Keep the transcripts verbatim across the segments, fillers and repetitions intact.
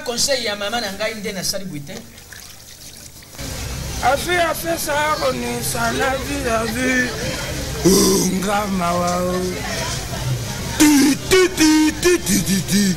conseil ya maman na ngai nde na sali buite. A fait a fait ça on est ça la vie la vie. Ngama wao. Ti ti ti ti ti ti ti.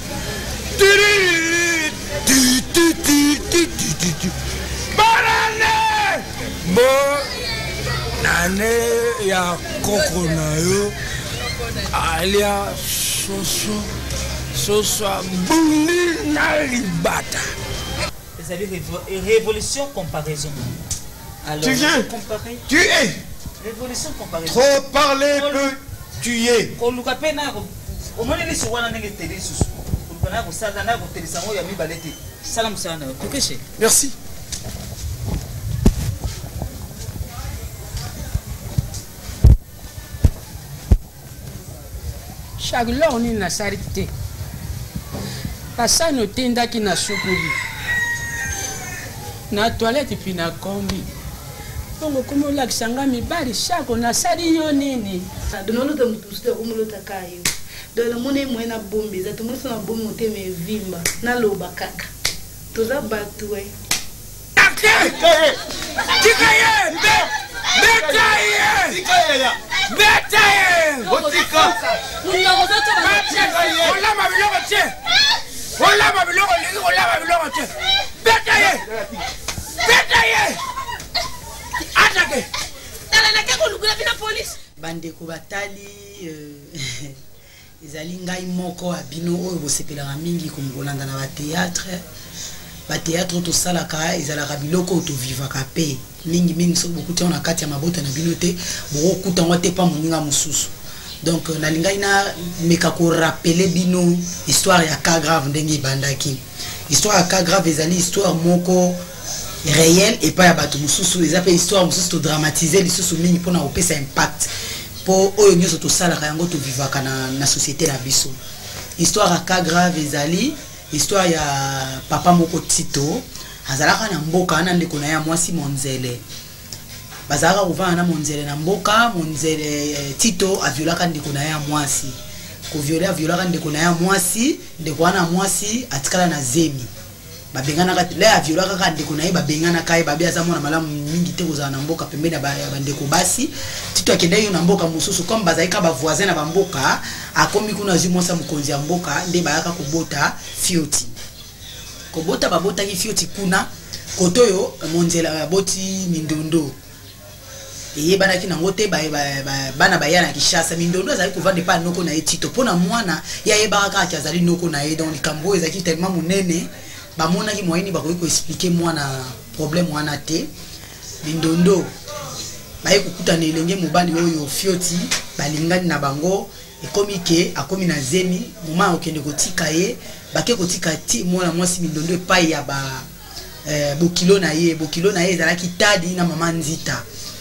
Ti ti ti ti ti ti. Banane. Bo nane ya kokona yo. Alia soso soso bundi na libata. Vous avez révolution comparaison. Alors, tu viens comparer. Tu es Révolution comparaison. trop parler peut tuer. Ko luka pe na ko o moni ni suwana ndenge tele susu. Ko na ko sala na ko tele sango ya mi balete. Salam sana. Kokeshe. Merci. Chaque on est na sarité. Pasa no tenda ki na sukuli. Na toilette puis na kombi. Pongo komo la kisanga mi bari shako na sari yo nini. Dono ta mutuste umulo takayo. Dono mone mo na bombe za tumo na bombe oteme vimba na loba kaka. Toza batwe. Tikaye! Tikaye! Betaye! Tikaye ya. Betaye! Otika. Ola ma biloko tse. Ola ma biloko leki ola ma biloko tse. Betaye! Betaye! Atake! Tala na ke ko lukula bina police. Bande ko batali euh ezali ngai moko abino oyo bosepelaka mingi kombolanda na ba théâtre. Ba théâtre to salaka ezalaka biloko to vivaka pe. Mingi mingi so beaucoup on a kati ya mabota na bino te bo okuta ngote pa moninga mususu. Donc na lingai na meka ko rappeler bino histoire ya cas grave ndenge bandaki. Histoire ya cas grave ezali histoire moko réel et pas ya bato mususu les appelle histoire mususu to dramatiser lisusu mingi pona opesa impact po oyo nyoso to salaka yango to vivaka na na société la biso. Histoire ya cas grave ezali histoire ya papa moko Tito azalaka na mboka na ndeko na ya mwasi Monzele. Bazalaka kuvana na Monzele na mboka Monzele Tito aviolaka ndeko na ya mwasi. Ko violer aviolaka ndeko na ya mwasi, ndeko wana mwasi atikala na zemi. Babengana ka le aviolaka ka ndeko na ye babengana kai babia za mona malamu mingi te kozana na mboka pembeni ba bandeko basi. Tito akende yo na mboka mususu comme bazaika ba voisin na ba mboka akomi kuna zi mwansa mukonzi ya mboka nde bayaka kobota fioti. Kobota babota ki fioti kuna kotoyo Monzela aboti Mindondo. Eye bana ki nango te ba bana bayana Kishasa Mindondo azali kovande pa noko na ye Tito pona mwana ya ye baraka ki azali noko na ye donc likambo ezaki tellement munene ba mona ki moyeni ba ko expliquer mwana problème wana te Mindondo ba ye kukuta ne elenge mobali oyo fioti balingani na bango ekomi ke akomi na zemi moma okende kotika ye bake kotika ti mwana mwasi Mindondo epai ya ba eh, bokilo na ye bokilo na ye ezalaki tadi na mama Nzita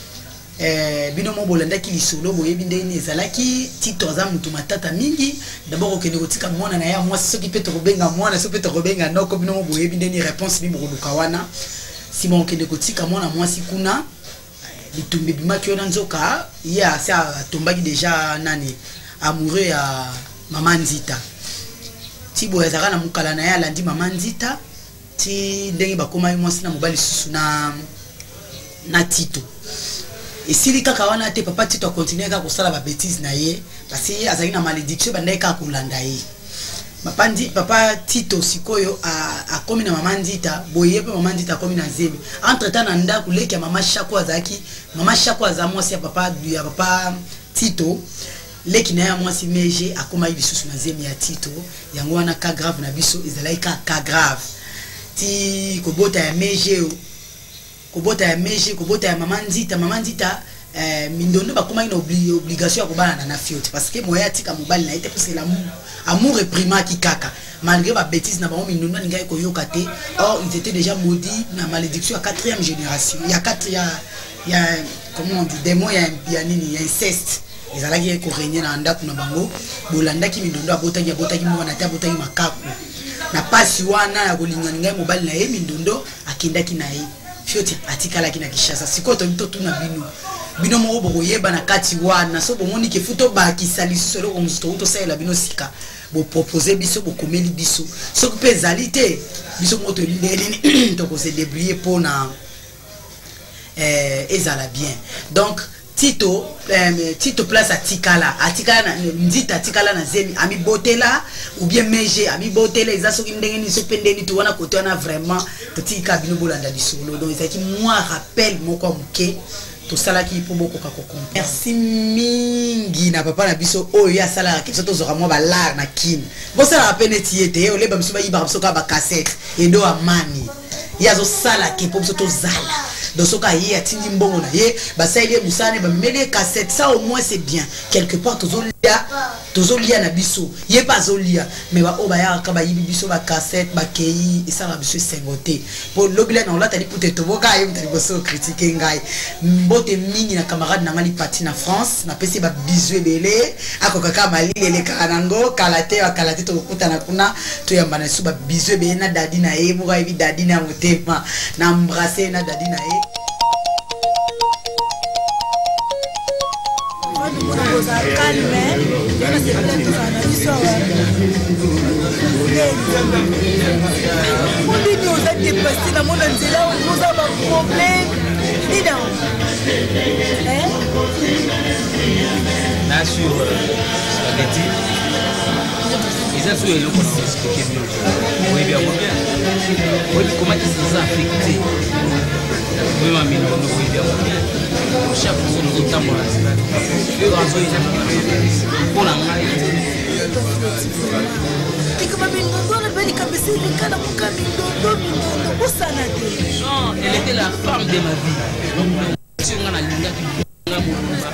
eh bino mo bolandaki lisolo boyebi ndeni ezalaki Tito za mutu matata mingi d'abord okende kotika mwana na ya mwasi soki pe to kobenga mwana soki pe to kobenga noko bino mo boyebi ndeni réponse ni bokoluka wana si bon okende kotika mwana mwasi kuna bitumbi bimaki ona nzoka ya sa tombaki déjà nani amoureux ya mama Nzita Tibo ezaka na mukala na ya landi mama Nzita ti ndenge bakoma mwasi na mobali susu na na Tito. Et si les kakawana te papa Tito continue à faire la bêtise na ye parce que azali na malédiction bandai ka kulanda ye. Papa ndi papa Tito sikoyo a a komi na mama Nzita boye pe mama Nzita komi na zemi. Entre temps na ndaku leki ya mama Shako azaki mama Shako azamwa ya papa ya papa Tito leki na ya mwasi meje akoma ibisusu na zemi ya Tito yango wana ka grave na biso ezalai ka ka grave. Ti kobota ya meje kobota ya meje kobota ya mama Nzita mama Nzita eh, Mindondo bakoma ina obli, obligation ya kobana na fioti parce que moya tika mobali na ite parce que l'amour amour réprima ki kaka malgré ba bêtise na bango Mindondo ninga ko yoka te or ils étaient déjà maudits na malédiction à quatrième génération il y a quatre il y a il y a comment on dit démon il y a il y a nini il y a inceste ezalaki ko régner na ndaku na bango bolandaki Mindondo abotaki abotaki mwana ta abotaki makaku na pasi wana ya kolingana ngai mobali na ye Mindondo akendaki na ye fioti atikala kina Kishasa sikoto mito tuna binu bino moko bokoyeba na kati wana so bomoni ke futo bakisa lisusu eloko mosusu touti tosalela bino sika bopropose biso bokomeli biso soki mpe ezali te biso moko tolindelini tokose débrouiller mpona ezala bien. Donc Tito euh, Tito place à Tikala atikala ndita tikala na zemi ami botela ou bien meje ami botela eza soki ndenge ni sopendeni to wana kote wana vraiment totika bino bolanda bisolo. Donc c'est qui moi rappelle moko muke to sala ki po boko ka kokon. Merci mingi na papa na biso oyo ya sala ki soto zora mo ba lar na kin bo sala rapene tiete o leba msuba iba msoka ba cassette endo amani ya zo sala ki po soto zala. Donc ce cas hier tindi mbongo na ye ba saide musane ba mele cassette ça au moins c'est bien quelque part tozolia tozolia na biso ye pas zolia mais ba o ba ya ka ba yibi biso ba cassette ba kei et ça ba biso sengoté pour lobila na la tali puteto boka ye mtali boso critiquer ngai mbote mingi na camarade na ngali parti na France na pesi ba bisu belé akoka ka mali lele kanango kalate wa kalate to kuta na kuna to yamba na suba bisu belé na dadi na ye boka yibi dadi na motema na embrasser na dadi na ye. Calme, je sais pas tout ça, on dit ça. On dit nous a dépassé la monde entier là, nous avons un problème. Dis donc. Hein? Là sur spaghetti, ils ont souhaité le coup expliquer mieux. Oui bien, oui bien. Oui comment ils sont affectés. Oui ma mine, oui bien, oui bien. Chaque fois nous autant pour la semaine. Le raso il est pour la maille. Et comment bien nous on a bien cabessé les cas dans mon camion dodo dodo sana te. Non, elle était la femme de ma vie. Si on a linga qui na mulumba.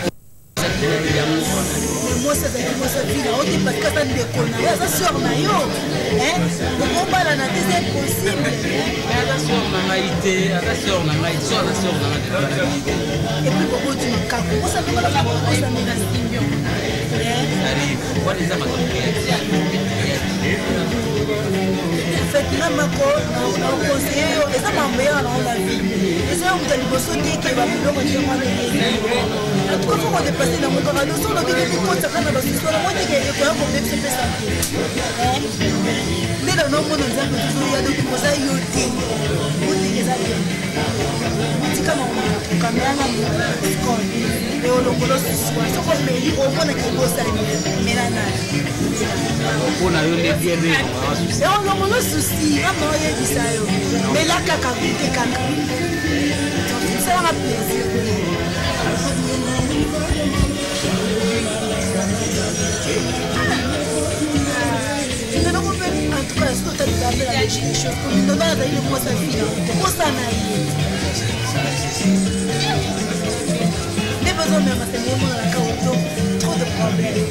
Moi ça veut dire moi ça vie là, on dit parce que ça ne connaît pas ça sur na yo. Hein? On va là na c'est impossible. Mais attention na maïté, attention na maïté, attention na maïté. Et puis beaucoup du cas, on ça veut pas la ça me la stimulation. Arrive, what is that? En fait, même quand on conseille, et ça m'a meilleur dans la vie. Et ça, on t'a dit, vous dit qu'il va me dire, moi, en tout cas, il faut dépasser dans mon corps. Nous sommes dans des comptes, ça fait dans la situation. Moi, je dis qu'il y a des problèmes pour me faire ça. Mais dans nos mondes, il y a des choses à y ôter. Vous dites que ça vient. Vous dites comment on a quand même un école. Et on le connaît ce soir. Ce qu'on met, on connaît qu'il faut ça. Mais là, là. On a eu les biens. Et on a mon souci, on a eu dit ça. Mais là, caca, goûter caca. Ça va plaisir. En tout cas, est-ce que tu as dit la législation pour nous donner la moi sa fille? Comment ça n'a les besoins même à ce moment là, quand on trop de problèmes.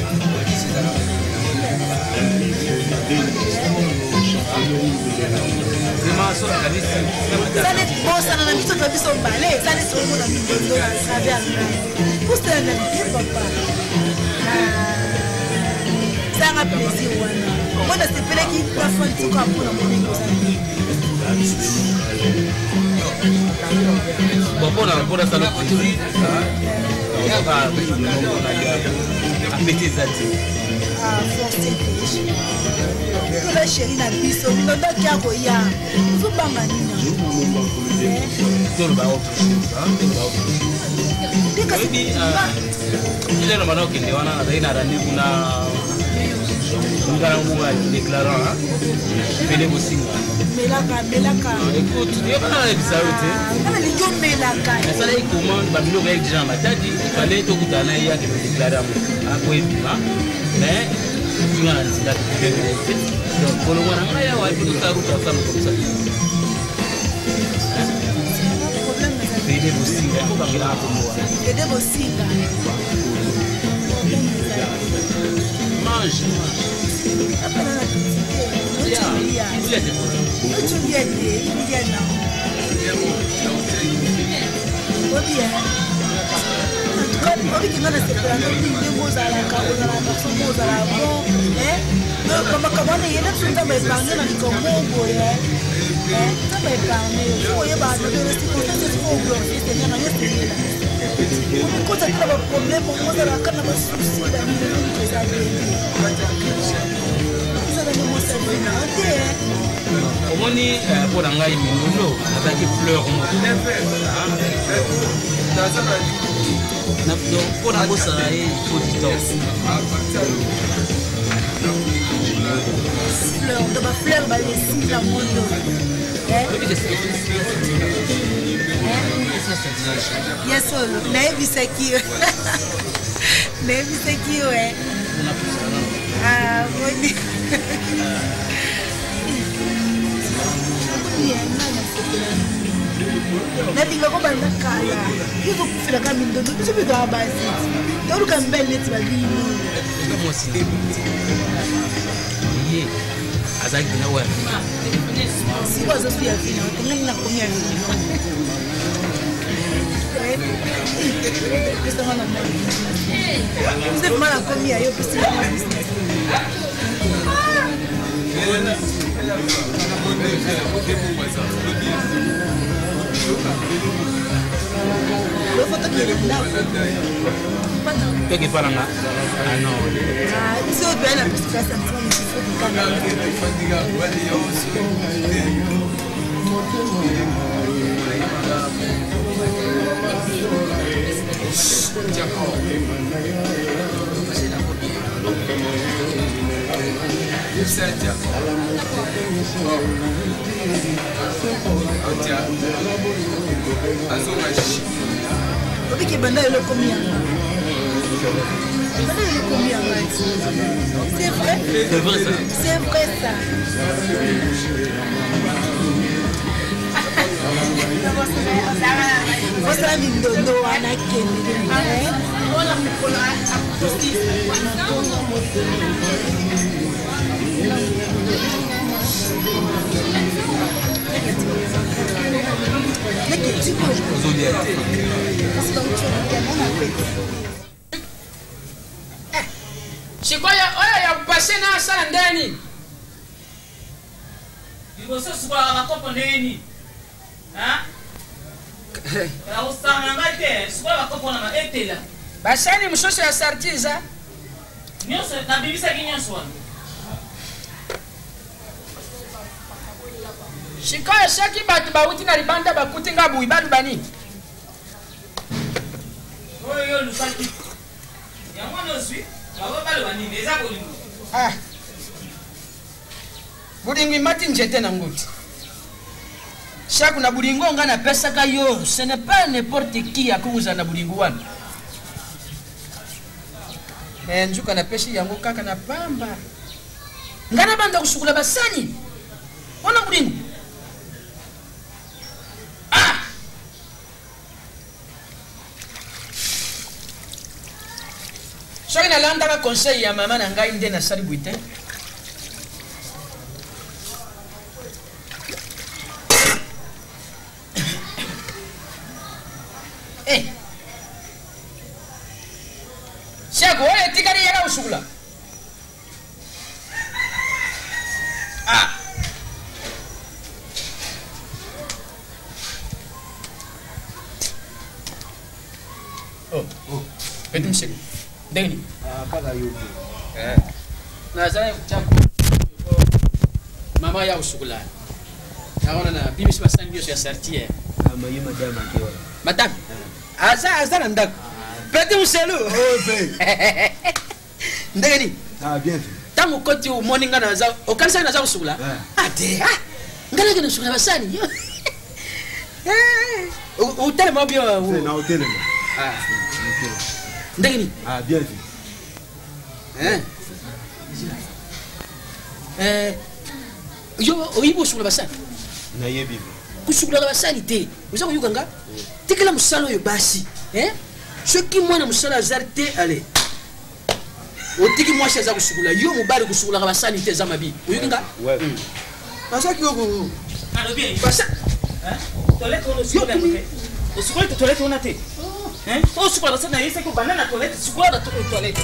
Ça n'est bon, ça n'a mis tout le son balai, ça n'est sur le monde de la travers. Pour ça, on a dit papa. Ça m'a plaisir. Moi, je sais pas qui va faire tout comme pour la monnaie. Bon, pour la pour la salle de on va appeler ça. Ah, forcé. Que la chérie n'a plus son nom qui a goya. Vous pas manina. Tout le bateau. Oui, il est le malheur qui est là, il y a un rendez-vous là. On déclarant, fais-les aussi. Melaka, Melaka. Écoute, il n'y a pas de ça. Ça les commandes, Babylon avec Jean Matadi, il fallait tout le il y a des déclarants à quoi il mais il y a un date de donc pour le moment, il y a une route à faire comme ça. Fais-les aussi, il faut qu'il y ait un peu. Fais-les aussi. Mange. Quand tu as un problème, on va la canne à la souci, la numéro de tes amis. Vous avez des mots au moins, pour l'angai, Minono, avec des fleurs. Pour la bosse, il faut du temps. Fleur, de ma fleur, bah, les six la monde. Yes, solo. Nevi Sekio. Nevi Sekio, eh. Ah, oui. Nabi ngako banda kala. Izo kufila kami ndondo. Biso bizo abasi. Tolu kambele neti balino. Moi si. Yé. Azaki na wa. Si kwa zo ya vino. Tenga na komia vino. Pesa mana mali. Você mana komia yo pesa na business. Lo foto que ele dá. Que que fala nga? Ah não. Ah, isso é bem na pesquisa Obi que banda ele comia. Banda ele comia mais. C'est vrai? C'est vrai ça. C'est vrai ça. Você é lindo, do anaquele. Olha me colar Chikoya, olha ya passei na sala ndani. E você suba na copa nele. Hã? É o sangue vai ter, suba na copa na etela. Basani mshosho ya sartiza. Nyoso na bibisa kinyoso. Chikoya shaki batu bauti na libanda bakuti ngabu ibadu bani. Oyo lusaki. Ya mwana oswi. Ah. Bulingi mati njete na ngoti. Shaku na bulingo nga na pesa kayo, ce n'est pas n'importe qui a kuuza na bulingo wana. Eh njuka na peshi yango kaka na pamba. Ngana banda kusukula basani. Wana bulingo. Ah. Soki na landa ka conseil ya mama na ngai nde na sali buite. Eh. Shago oye tikari yala usukula. Ah. Oh, oh. Betum sik. Deni. Ah, pas la yoke. Eh. Na zai chako. Mama ya usukula. Naona na bibi sasa ndio ya sartie. Ah, mais madame akiwa. Madame. Aza aza na ndak. Pete uselu. Oh, ben. Ndeni. Ah, bien fait. Tangu koti u morning na za okanisa na za usukula. Ate. Ah. Ngala kana usukula basani. Eh. U tele mobio. C'est na hôtel. Ah. Ndeni. Ah, bien fait. Eh. Eh. Yo oyibo usukula basani. Na yebi. Kusukula basani te. Uza kuyuka nga? Tikela musalo yo basi. Eh? Soki mwana musala azarte allez. Otiki mwasha za kusukula yo mubari kusukula basani te za mabi. Uyuka nga? Ouais. Pasa kioko. Alors bien. Pasa. Hein? Toilette on sukula te. Sukula te toilette on a te. Hein? Oh sukula basani na yesa ko banana toilette sukula na toilette.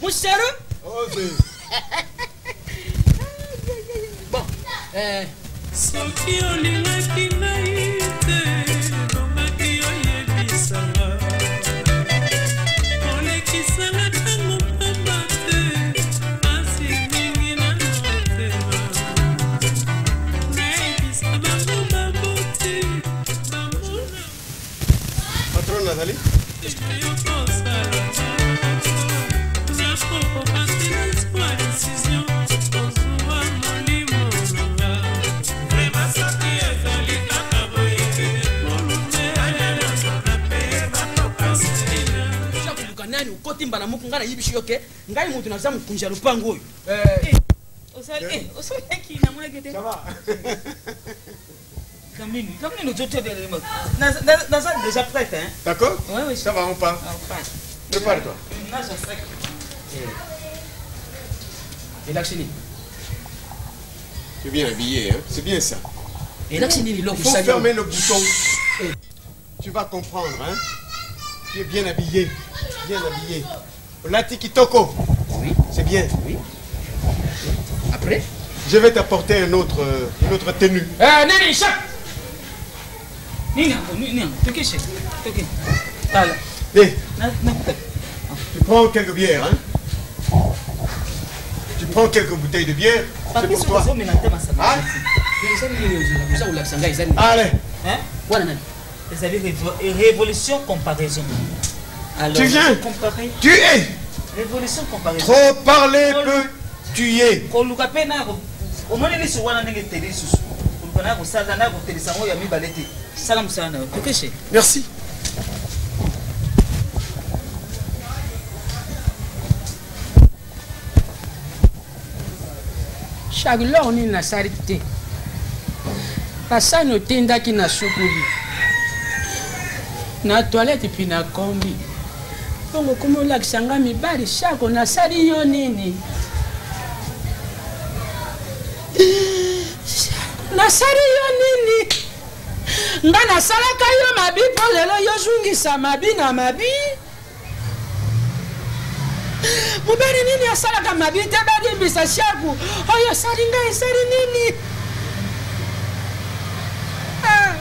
mon chéri. Bon, euh. Soki olingaki ngai te, longaki oyebisanga. Olekisanga ntango pamba te, pasi mingi na motema. Nayebisa bango baboti, bamona. Patron Nathalie? nani ukotimba na muku ngana yibishi yoke ngai mutu naza mukunja lupango oyo eh osali eh osali ki na mwana gete ça va Camille Camille nous tout est derrière na na ça déjà prête hein d'accord ouais oui ça va on part on part prépare-toi na je sais et là chini tu es bien habillé hein c'est bien ça et là chini il faut fermer le bouton tu vas comprendre hein tu es bien habillé bien habillé. Lati Kitoko. Oui. C'est bien. Oui. Après? Je vais t'apporter un autre, une autre tenue. Euh, Nini, chef! Nini, Nini, toquez, chef. Toquez. Tala. Eh. Tu prends quelques bières, hein? Tu prends quelques bouteilles de bière. C'est pour toi. Ah? Allez. Hein? Voilà, vous avez révolution comparaison. Alors, tu viens, comparer. tu es. Révolution comparaison. Trop parler peut tuer. Merci. Chaque lors ni na sarité. Passa no tenda ki na sukuli. Na toilette puis na kombi. Bongo komo lakisanga mibali shako na sali yo nini? Na sali yo nini? Nga na salaka yo mabi po lelo yo zungisa mabi na mabi. Mubali nini asalaka mabi te badi bisa shako. Oyo sali nga sali nini? Ah.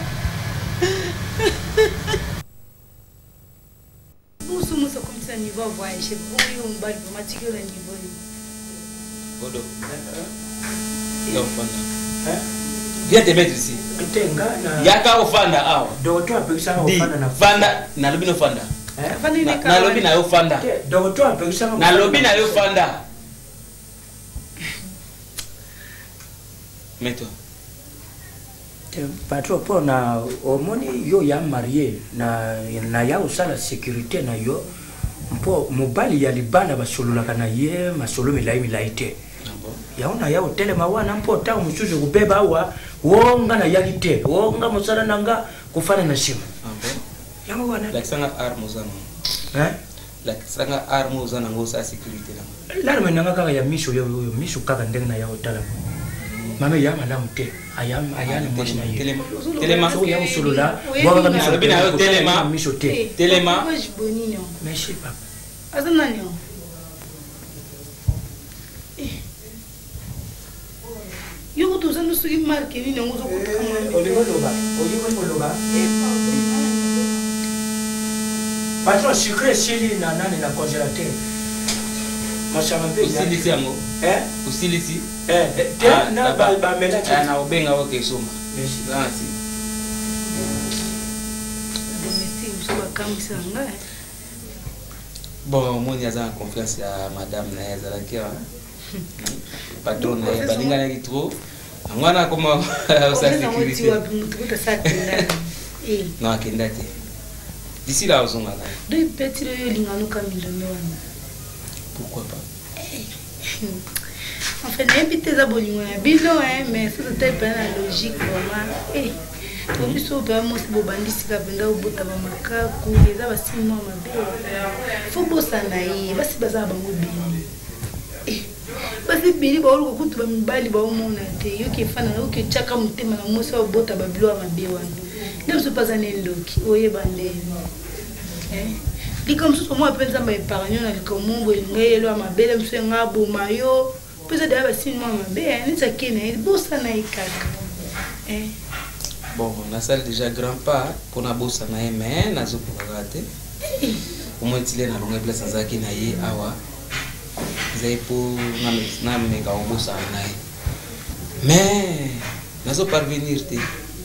Nous sommes comme ça niveau voyage, pour un bal automatique au niveau. Bodo. Yo fanda. Hein? Viens te mettre ici. Yaka ofanda awa. Doto apekisa ofanda na fanda na lobi no fanda. Eh? Fanda ni na lobi na yo fanda. Doto apekisa na lobi na yo fanda. Mets-toi. Patron pour na omoni yo ya marié na na ya usala sécurité na yo mpo mobali ya libana basolola kana ye masolo milai milai te yaona ya hotel mawana mpo ta musuzu kubeba wa wonga na yalite wonga musala nanga kufana na shima yawa wana la sanga armo zana eh la sanga armo zana ngosa sécurité na la menanga kaka ya misho yo yo misho kaka ndenge na ya hotel mame ya malamu te ayam ayana mwashina ye telema telema so ya usolola wonga na lobi na yo telema misho te telema meshi papa azana nyo yo to zanu sugi marke ni ngozo ko kama olivo loba olivo loba patron sucré chili na nani na congélateur machama pe usilisi yango eh usilisi eh na ba ba mela na obenga oke soma merci merci domestique msoba kamisa nga bon moni aza confiance ya madame na yaza la kia patron na balinga na kitro ngwana koma sa sécurité non akenda te d'ici là ozonga na deux petits yo lingano kamilongo wana pourquoi pas en fait n'habite za bolingo ya bino hein mais ça c'était pas la logique vraiment eh pour biso ba mo se bobandisi ka benda obota ba makaku eza basimo mabe faut bosana yi basi baza bango bini eh basi bini ba oluko kutu ba mibali ba omona te yoki fana yoki chaka mutema na mo se obota ba bilo mabe wana ndio so pas ane loki oye bande eh lika mosusu omoi mpenza mba épargne na lika omombo elinga yelo ya mabele mosusu enga aboma yo mpenza deya basini mwa mabe neti akene bosana ye kaka bon nasali déjà grand pas mpona bosana ye mais nazokokaka te omoi tile nalonga place azalaki na ye awa ezali mpo nameka kobosana na ye mais nazoparvenir te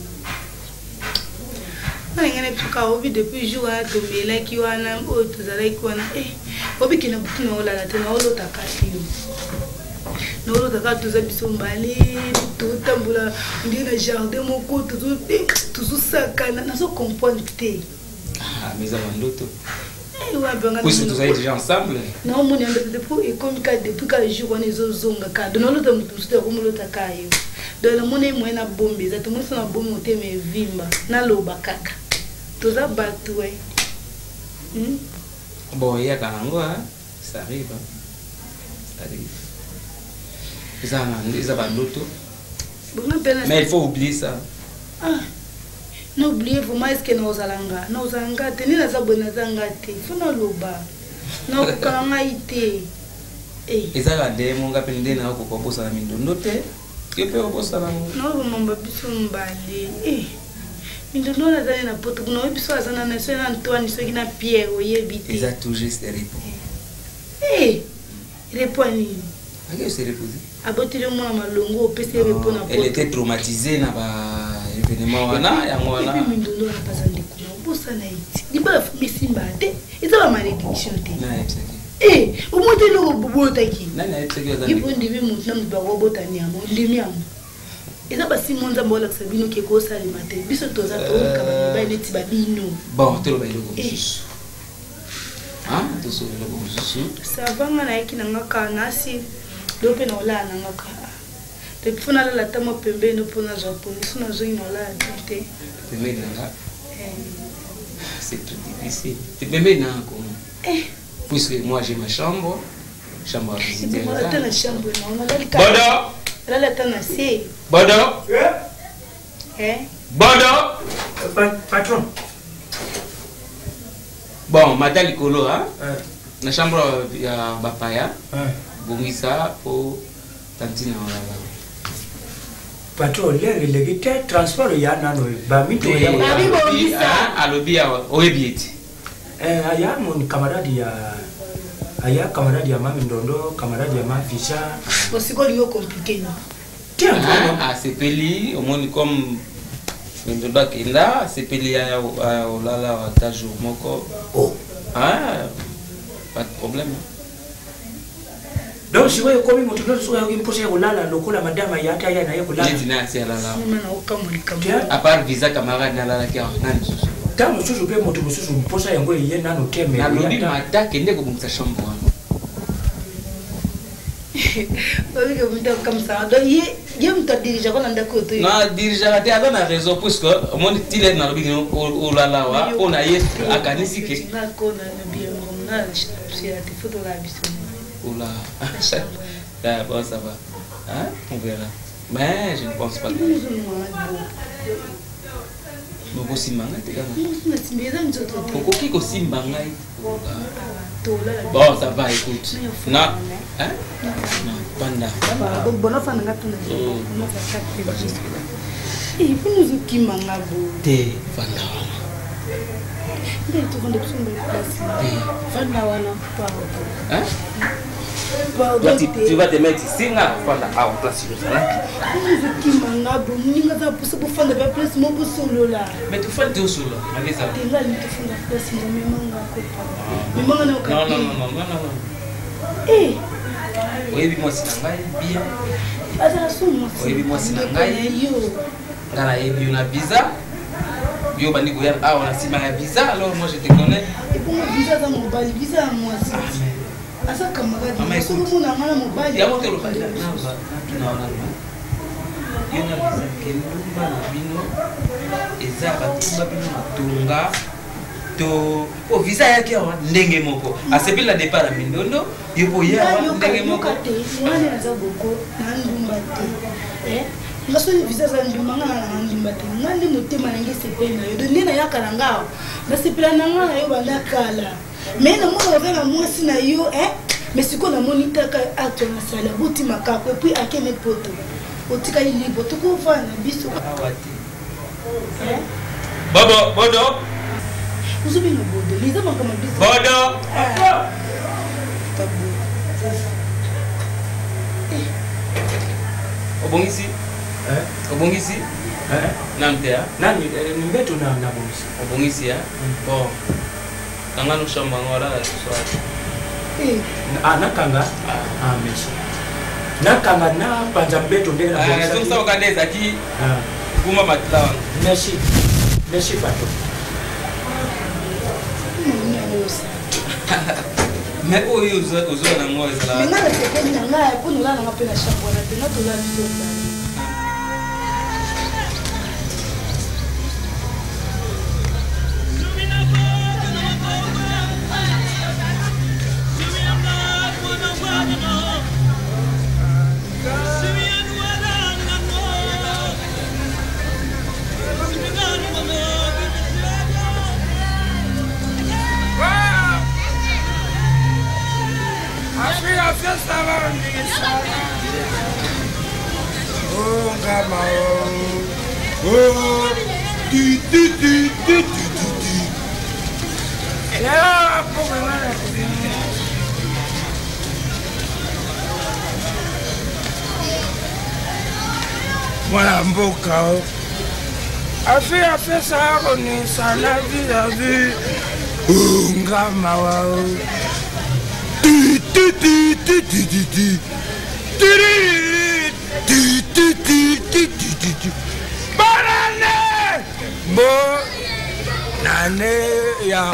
nalingana epuka obi depuis jour wana tomelaki wana oyo tozalaki wana obikena butu na olala te na olotaka te yo na olotaka toza biso mbale totambola ndie na jardin moko tozosakana nazokomprendre te meza bandoto puisque tozali déjà ensemble naomoni yango te depuis ekomi ka depuis ka jour wana ezozonga ka do naolota motu mosusu yakomolotaka yo do namoni moye na bombe eza tomoni so na bombe motema evimba naloba kaka toza bato e bon eyaka nango ça arrive ça arrive eza bandoto mais il faut oublier ça n'oubliez vraiment est-ce que naozala nga naozala nga te nini naza boye naza nga te fo naloba nakokala ngai te ezaka nde monga mpe nde na okoka obosana mindondo te ke mpe obosana naobomamba biso mbale mindondo wana azali na poto kuna oyebi biso aza nana soki na antoine soki na pierre oyebi te eza tout juste repo repo anini ake se reposer aboteli omona malongo opesi repo na poto elle était traumatisée na ba événement wana yango wana mindondo wana baza ndeko na obosana eti libala fumi simba te eza ba malédiction te omoti eloko bobotaki ipo ndimi motu na motu bakobotani yango ndimi yango eza basimo nzambe olakisa bino ke kosalema te biso toza toyoka bamibali neti babino bon toloba eloko mosusu tosoba eloko mosusu savanga nayaki nangaka nasi do mpe na olala nangaka depuis fo nalala ata mwa pembeni mpo nazwa poni so nazongi na olala te pembeni nanga c'est très difficile te pembeni nanga komo puisque moi j'ai ma chambre chambre à visiter ata na chambre bodo lala ata na se bodo bodo patron bon mata likolo na chambre ya bapaya bongisa po tantina olala patron lere eleki te transport ya nano bamito alobi awa oyebi ete aya mon camarade ya aya camarade ya mami ndondo camarade ya mafisha osikoli yo compliqué no asepeli omoni comme ndondo akenda asepeli ya olala ata jour moko pas de problème donc si wewe komi moto ndo so yako mposa ya kulala lokola madama ya hata ya na yako kulala ndio na sia lala mama okamulika à part visa camarade na lala kia nani susu kama susu pe moto susu mposa yango ye nano teme na lobi mata kende ko bumsa chambre obi ko mta comme ça donc ye ye mta dirige ko nanda ko to na dirige la te a na raison puisque mon tile na lobi o lala wa ona yesu akanisi ke na ko na bien na c'est la photo la biso. Oula. Ah, bon, ça va. Hein? On verra. Mais je ne pense pas que... Bon, aussi manga, t'es là. Pourquoi qui aussi manga? Bon, ça va, écoute. Non. Hein? Non, panda. Bon, enfin, on a tout le et puis nous qui manga beau. T'es panda. T'es tout le monde sur le place. Panda wana pas. Hein? Toi, tu, tu vas te mettre ici, là, voilà, à en place, je mais tu fais tout solo, mais ça. Non, non, non, non, non, non, non. Eh, oui, moi, c'est bien. Oui, moi, c'est un yo, na visa. Yo, bandi goyal, ah, on a si ma visa, alors moi, je te connais. Et pour moi, visa, dans mon bal, visa, moi, c'est. Asa camarade, mais tout le monde a mal mobile. Ya moto lo fanya na na tunaona na yona visa kelumba na bino eza batumba bino matunga to o visa yake wa ndenge moko asepela départ mindondo yopo ya ndenge moko ngane aza boko na ndumba te eh ngaso visa za ndumanga na ndumba te ngane motema nange sepela yo ndena yakala ngao na sepela nanga yo banda kala mais namona oza na mwasi na yo mais sikoyo namoni taka acte nasala boti makako epuis akende poto otikali libre tokovana na biso bodo bodo ozobina bodo liza makama biso bodo obongisi obongisi namte ya nani mbeto na na bongisi obongisi ya bon kanga no shamba ngora swat eh ah nakanga ah merci nakanga na panza mbeto ndenge na bongisi ah so ka ndeza ki ah kuma matlawa merci merci pato mais oyo uzo uzo na ngwa ezala mais ngala tekeni na ngaya kuna la na pena shamba na tena to la biso Oh, Gama, oh, di di di di di di. Ya, problema. Voilà, mboka. A fait a fait ça, on est ça la vie la vie. Oh, Gama, oh. Di di di di di di di. Di di di di di di di. Banane! Bo nane ya.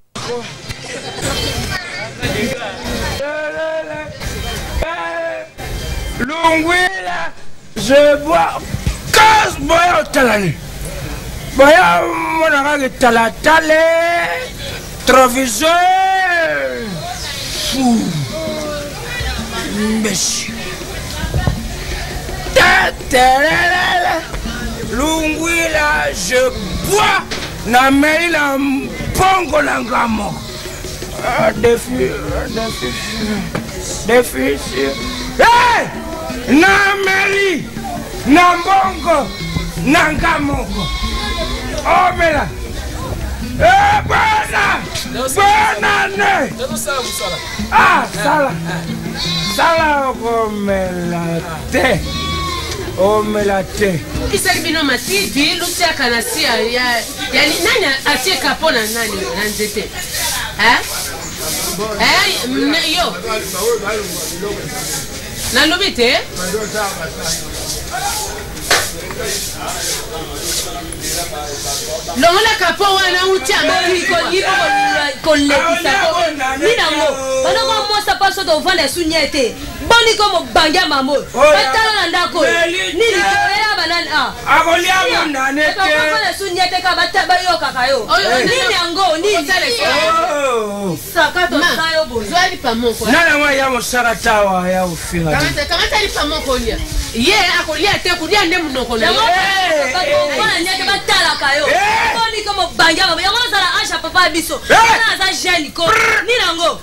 Longuela, je bois quinze boya talani. Boya mon de talatale, troviseur. Fou. Monsieur. Lunguila, je bois na meli la mpongo na ngamo. Défi, défi, défi. Hey! Na meli, na mbongo, na ngamo. Oh mela. Eh bwana, bwana ne. Ah, sala. Sala komela te. Oh melate. Kisali bino matiti lutia kanasia ya ya nani asieka pona nani na nzete. Eh? Eh yo. Na lobite? Longola kapo wana utia ko yipo ko lekisa ko ninango bana ko mosa paso to vanda sunyete boni ko mo banja mamo batala na ndako nini ko ya banana ah akolia munda nete ko vanda sunyete ka bataba yo kakayo ninango nini oh saka to sayo bo zwali pamoko nana mwa ya mosara tawa ya ufinga kamata kamata li pamoko lia ye akolia te kulia nde munoko na eh bana nyake batala kayo boni ko mo banja mamo yango sala asha papa biso na za jeune ko ninango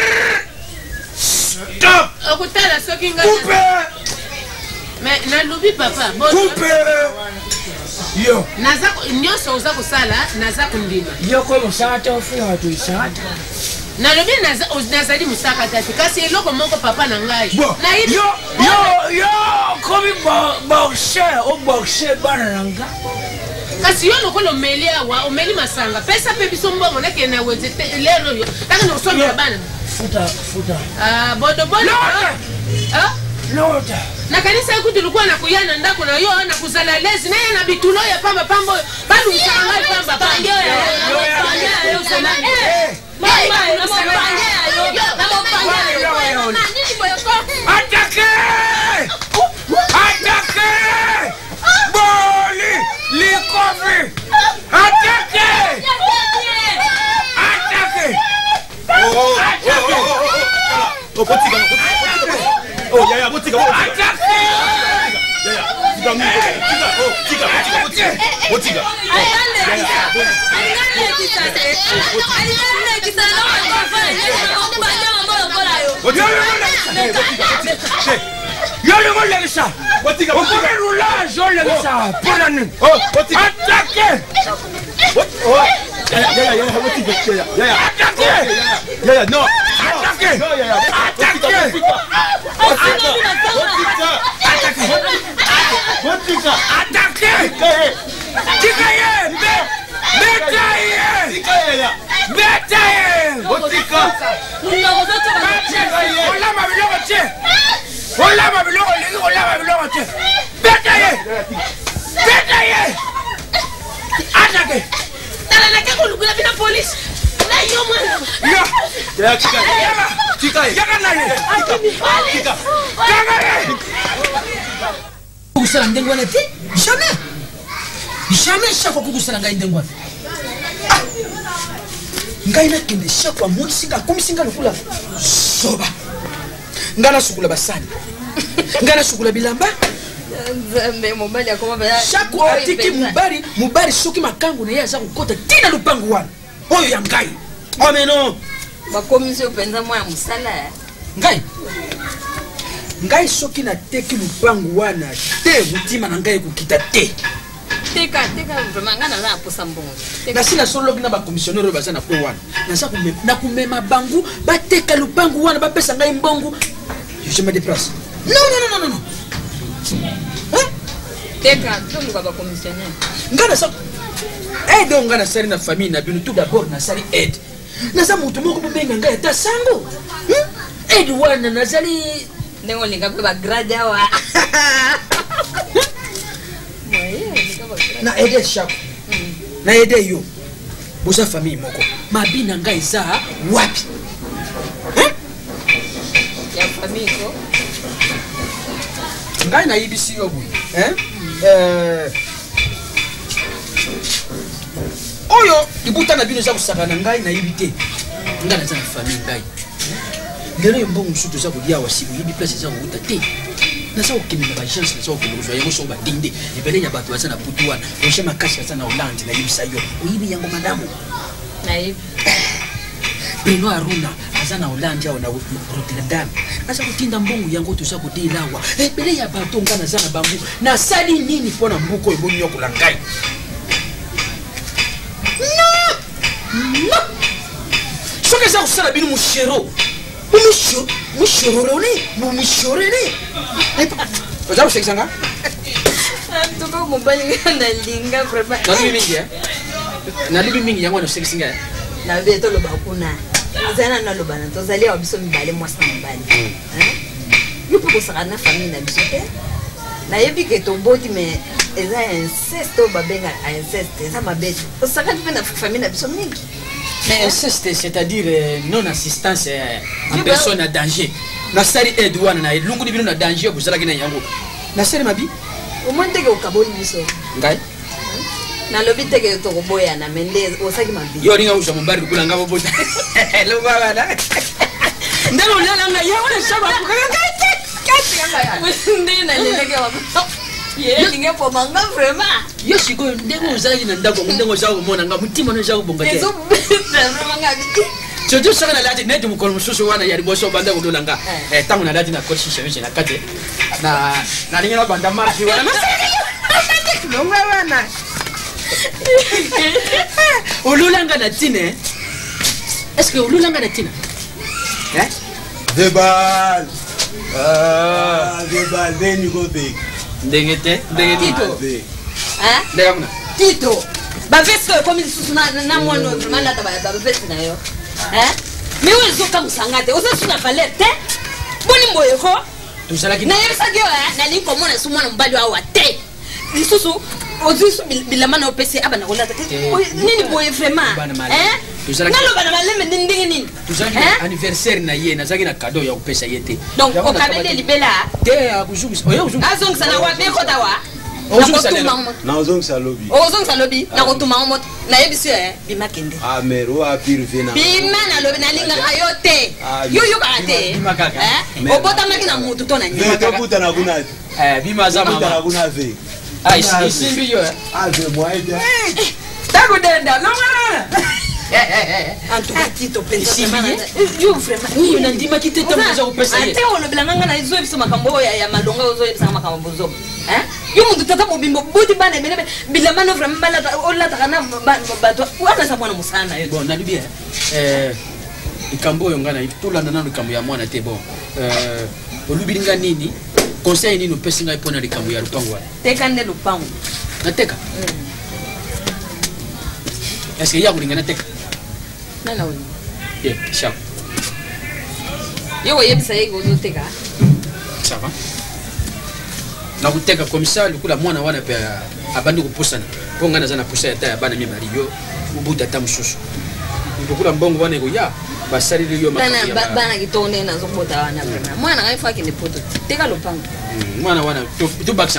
stop okutala soki nga coupe mais na lubi papa bon coupe yo naza nyonso oza kosala naza kundima yo ko mosata ofinga to isata na lobi naza nazali musaka tati kasi eloko moko papa na ngai na yo yo yo komi boxer o boxer bana nanga kasi yo lokolo meli awa omeli masanga pesa pe biso mbongo nake na weze lelo yo taka no somi bana futa futa ah bodo bodo ah lota na kanisa yetu tulikuwa na kuyana ndako na yo na kuzala lezi naye na bitulo ya pamba pambo bado msanga pamba pamba yo yo yo sana eh mama na mapanga yo na mapanga yo na nini boyo ko atake atake boli likofi atake atake oh oh botika oh ya ya botika atake ya ya tika tika oh tika tika botika botika Yo le voy a legisa. Okore roulage, yo legisa. Pour la nuit. Attaquez. Yeah, yeah, yeah, what you get? Yeah, yeah, yeah. Attaquez. Yeah, yeah, no. Attaquez. No, yeah, yeah. Attaquez. Attaquez. Tikaye. Betaye. Betaye. Ola mabilongo tche. Ola mabilongo legi ola mabilongo tche. Betaye. Betaye. Attaquez. Tala na kako lukula bina police. Na yo mwana. Yo. Yeah, Tikaye. Tikaye. Yaka na ye. Tikaye. Tikaye. Kusala ndengwana te? Jamais. Jamais chaque fois que kusala ngai ndengwana. Ngai na kende chaque fois moi singa comme singa lukula. Soba. Ngana sukula basani. Ngana sukula bilamba. Nzambe mobali akoma baya. Chaque atiki mubari, mubari soki makangu na ye aza kokota tina lupangu wana. Oyo ya ngai. Oh mais non. Bakomisi openza mwa ya musala. Ngai. Ngai soki na teki lupangu wana te mutima na ngai kokita te. Teka teka vraiment ngana na posa mbongo. Na sina solo bina ba commissionnaire baza na ko wana. Na sa kumema na kumema bangu ba teka lupangu wana ba pesa ngai mbongo. Je me déplace. Non non non non non. Hein? Teka tomu ka ba commissionnaire. Ngana sa aide ngana sari na famille na bino tout d'abord na sari aide. Na sa mutu moko benga ngai ta sango. Hein? Aide wana na sali Nengo linga ba grade wa. Na aide shako. Na aide yo. Bosa famille moko. Mabina ngai za wapi? Hein? Ya famille ko. Ngai na ibisi yo bui. Hein? Euh Oyo, ibuta na bino za kusaka na ngai na ibite. Ngai na za famille ngai. Lelo yo mbongo musutu za kudia wasibu yibi place za kuuta te. Na sa okende na ba chance na sa okende kuzoya yango so ba dinde. Ibele ya bato baza na putuana. Oshe makasi baza na Hollande na yibisa yo. Oyibi yango madamu. Na yibi. Beno Aruna aza na Hollande au na Rotterdam. Asa kutinda mbongo yango to sa kudelawa. Ibele ya bato ngana za na bangu. Na sali nini pona mbuko eboni yo kulangai. No! No! Soke za kusala binu mushero. Mumisho, mushororone, mumishorere. Oza ushekisanga? Tuko mobali ngana linga vraiment. Na libi mingi eh? Na libi mingi yango na ushekisanga eh? Na beto lo bakuna. Zana na lo bana to zali wa biso mibale mwasa mibale. Hein? Yupo ko saka na famille na biso te. Na yebi ke tomboti mais eza inceste o babenga inceste, eza mabeto. To saka pe na famille na biso mingi. Mais inceste, c'est-à-dire euh, non-assistance euh, en personne à danger. Na sari Edouane na lungu ni bino na danger buzala kina yango. Na sari mabi? Au moins teke okaboli biso. Ngai? Na lobi teke to koboya na mende osaki mabi. Yo ringa uza mbari kula ngabo bota. Lo baba na. Ndelo lala nga ya ona shaba kukanga kati. Kati nga ya. Ndina leleke wa. Ye linge po manga vraiment. Yo shiko ndego uzali na ndako ndego zawo mona nga mutima no zawo bonga te. Ezo vraiment nga biti. Jojo saka na lati netu mukolo mususu wana yali boso banda kudola nga. Eh tangu na lati na kochi shemeje na kate. Na na lingela banda marchi wana. Nonga wana. Ululanga na tine. Est-ce que ululanga na tine? Eh? Debal. Ah, debal then you go big. Ndengete, ndengete. Tito. Hein? Ndenguna. Tito. Ba veste comme susu na na mwana vraiment na taba ba veste na yo. Hein? Mais où zo comme sangate, oza suna palette. Boni mboye ko? Tuzala ki. Na yesa gyo eh, na linko mona su mwana mbali wa te. Lisusu ozu bilama na opesi abana kola te. Nini boye vraiment? Hein? Nalo bana maleme ndingi nini? Tuzala anniversaire na ye na zaki na cadeau ya opesa yete. Donc o kabele libela. Te akuzuku. Oyo uzuku. Azong sana wa be ko dawa. Na ozong salobi. Ozong salobi na kotuma moto. Na yebisu eh bima kende. Ah mero a pirvena. Bima na lobi na linga ayote. Yo yo kate. Bima kaka. Eh? Obota makina mutu to na nyima. Ve to buta na kuna. Eh bima za mama. Buta na kuna ve. Ah ici ici bio eh. Ah ve moi eh. Tako denda, no mara. En tout cas, Tito, pensa yo vraiment ni nandima kitete mmoja upesa yeye. Ate olobela nganga na izo biso makambo ya malonga ozo yebisa makambo bozo. Hein? Yo mundu tata mobimbo budi bana bene bilama no vraiment bala ola takana bato wana sa mwana musana yo. Bon, nalibia. Eh ikambo yo ngana itulanda nanu ikambo ya mwana te bon. Eh olubiringa nini? Conseil nini upesi ngai pona likambo ya lupango wa? Teka nde lupango. Nateka. Est-ce qu'il y a kulinga nateka? Nana woni. Eh, ciao. Yo yebisa yego zoteka. Ça va? Na kuteka comme ça lukula mwana wana pe abandi kupusana. Ponga na zana pusa ya bana mibali yo ubuta tamususu. Ndokula mbongo wana ego ya basali liyo makati ya bana kitone na zobota wana vraiment. Mwana ngaifa kende poto. Teka lupango. Mwana wana tu bakisa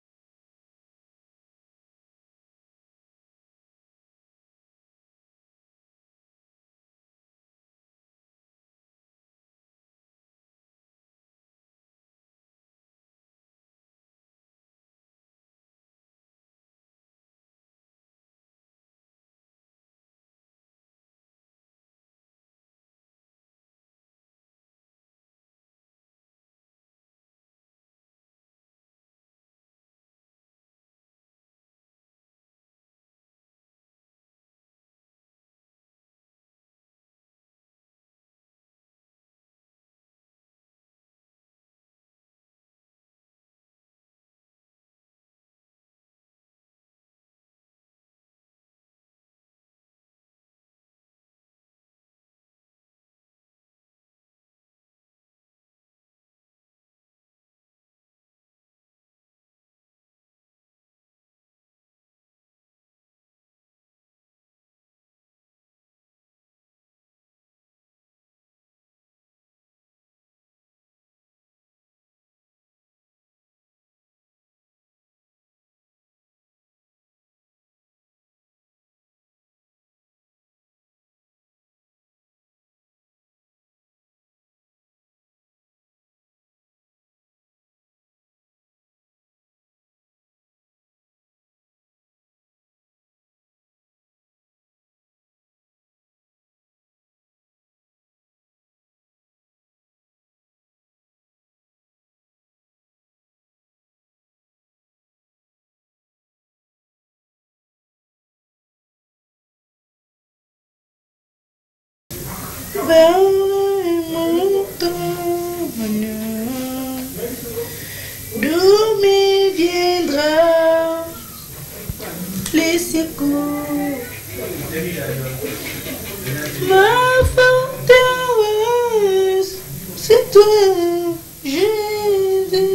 vers mon temps, d'où me viendra les secours. Ma forteresse, c'est toi, Jésus,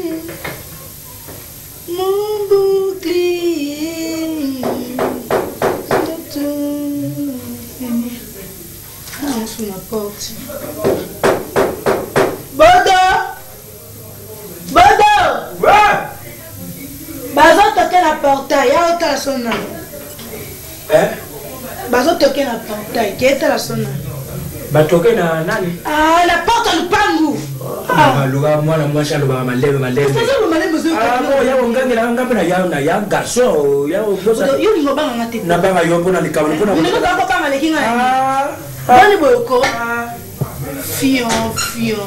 mon bouclier, c'est toi. Ah, sous la porte. Bodo! Bodo! Ouais! Bazo toqué la portail, y'a autant la sonna. Hein? Bazo toqué la portail, qui est la sonna. Batoke na nani? Ah, la porte à l'upangu. Ah, luga mwana mwasha luga malebe malebe. Sasa lo malebe zo. Ah, mo ya ungangi na ngapi na ya na ya garso, ya ubosa. Yo ni ngobanga ngate. Na banga yo pona likabona pona. Ni ngobanga ko banga lekinga. Ah. Bani boyoko. Fion, fion.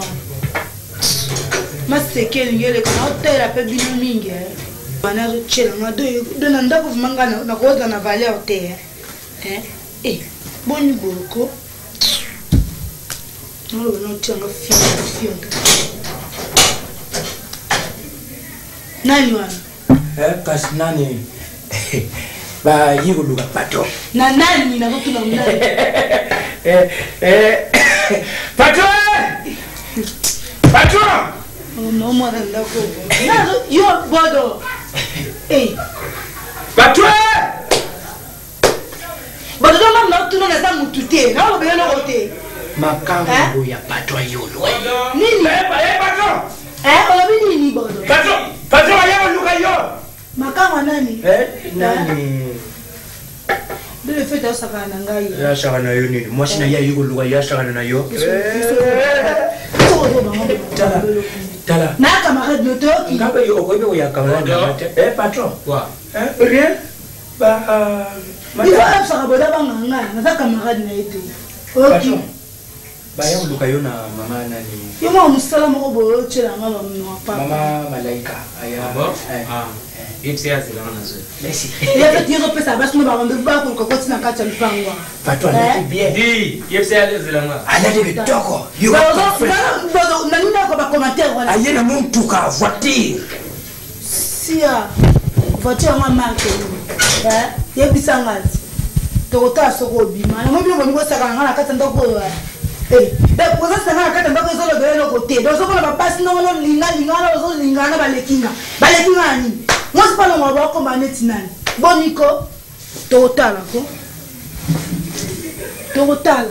Maseke ngele kana hotel a pe binu mingi. Bana zo chela ngado do na ndako vumanga na koza na vallée hotel. Eh? Eh, boni boyoko. No, no, tianga fion, fion. Nani wana? Eh, kas nani? Ba yigo luga pato. Na nani na kotu na nani? Eh, eh. Pato! Pato! Oh no, mwana ndako. Na yo bodo. Eh. Pato! Bodo do mam na tuno na za mutute. Na lo be no ote. Makambo ya pato yolo. Nini? Eh, eh, pato! Eh, olobi nini bodo? Pato! Pato ya luga yo. Makambo nani? Eh, nani? Bele feta saka na ngai. Ya saka na yo nini? Mwasi na ya yugo luga ya saka na yo. Tala. Tala. Na camarade notoki. Ngabe yo okobe ya camarade mate. Eh, patron. Quoi? Hein? Rien. Ba il va faire boda banganga naza camarade na ete ok baya oluka yo na mama nani yo mwa musala moko boyo tshela nga bamwa papa mama Malaika aya ah yepsi azela na zo merci ya ka tiro pesa basi no ba ngombe ba ko ko tina ka tsa lipangwa patwa na bien di yepsi azela nga ala de bitoko yo ba na nina ko ba commentaire wala ayena muntu ka voiture sia voiture nga marque eh yebisa ngati tokota soko bima na mobile ngo ngosaka nga na kata ndoko eh da koza sanga kata ndoko zolo gele no kote do soko na pasi no no linga linga no zo linga na balekinga balekinga ni mosi pa no mwa ko maneti nani boniko tokotala ko tokotala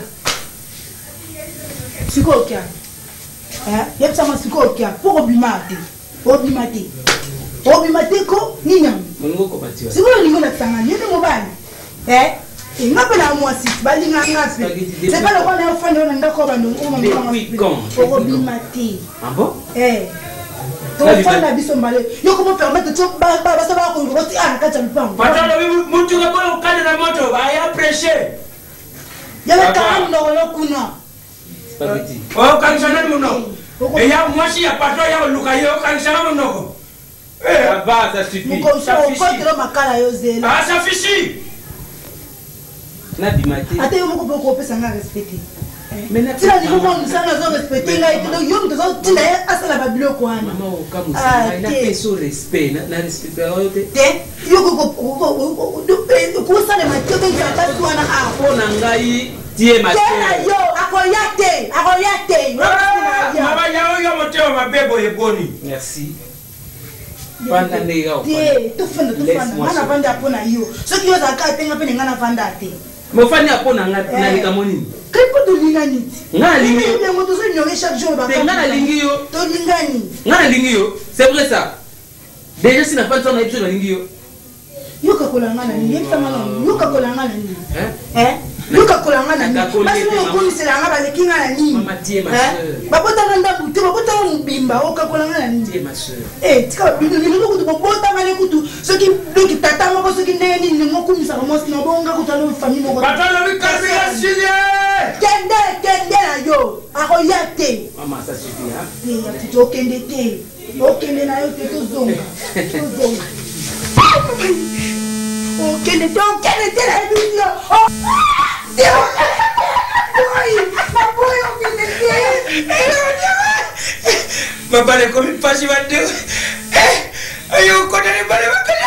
siko kya eh yebisa ma siko kya poko bima te poko bima te poko bima te ko ninyam ngo ko batiwa siko lingo na tsanga ni mo bana eh ngape na mwasi balinga ngapi c'est pas le roi na fond na ndako ba ndongo mo mo ko bimati abo eh to fanda biso mbale yo ko mo permettre to ba ba ba ba ko roti ana kacha mpango patana mtu ka bolo ukande na moto baya pressure ya la kama ndo lo kuna spaghetti oh kansana muno e ya mwasi ya patro ya luka yo kansana muno eh aba ça suffit ko so ko tro makala yo zela ah ça fichi na bimate ate yo moko boko pesa nga respecter mais na tila ni moko msana zo respecter nga ito yo mto zo tila asala ba biloko wana mama o kamu sana ina peso respect na respect ba yote te yo ko ko ko sala ma tebe ya ta tuana a ko na ngai tie ma tena yo akoyate akoyate mama yao yo moteo mabebo yeboni merci panda ndega o te to fanda to fanda ngana vanda pona yo so ki yo za ka tenga pe ngana vanda te mo fani apona ngati na likamoni kripo to lingani ngana lingi yo mo to so nyonge chaque jour ba ngana lingi yo to lingani ngana lingi yo c'est vrai ça déjà si na pas ça na episode lingi yo yo ka kola ngana ni yepta ngana yo ka kola ngana ni eh eh yo ka kola ngana ni basi mo ko misela ngaba le kinga na ni mama tie ma sœur ba bota nganda buti ba bota mbimba o ka kola ngana ni tie ma sœur eh tika bino ni mo ko to bota ngale kutu so ki doki tata mo ko so ki ndeni ni mo ko misala mo sina bonga ko talo famille mo ko patana mi kabila silie kende kende na yo akoyate mama ça suffit hein eh ya to kende te o kende na yo te to zonga to zonga o kende te o kende te na yo oh mabale komi pasi wande ayo kona ne bale wakala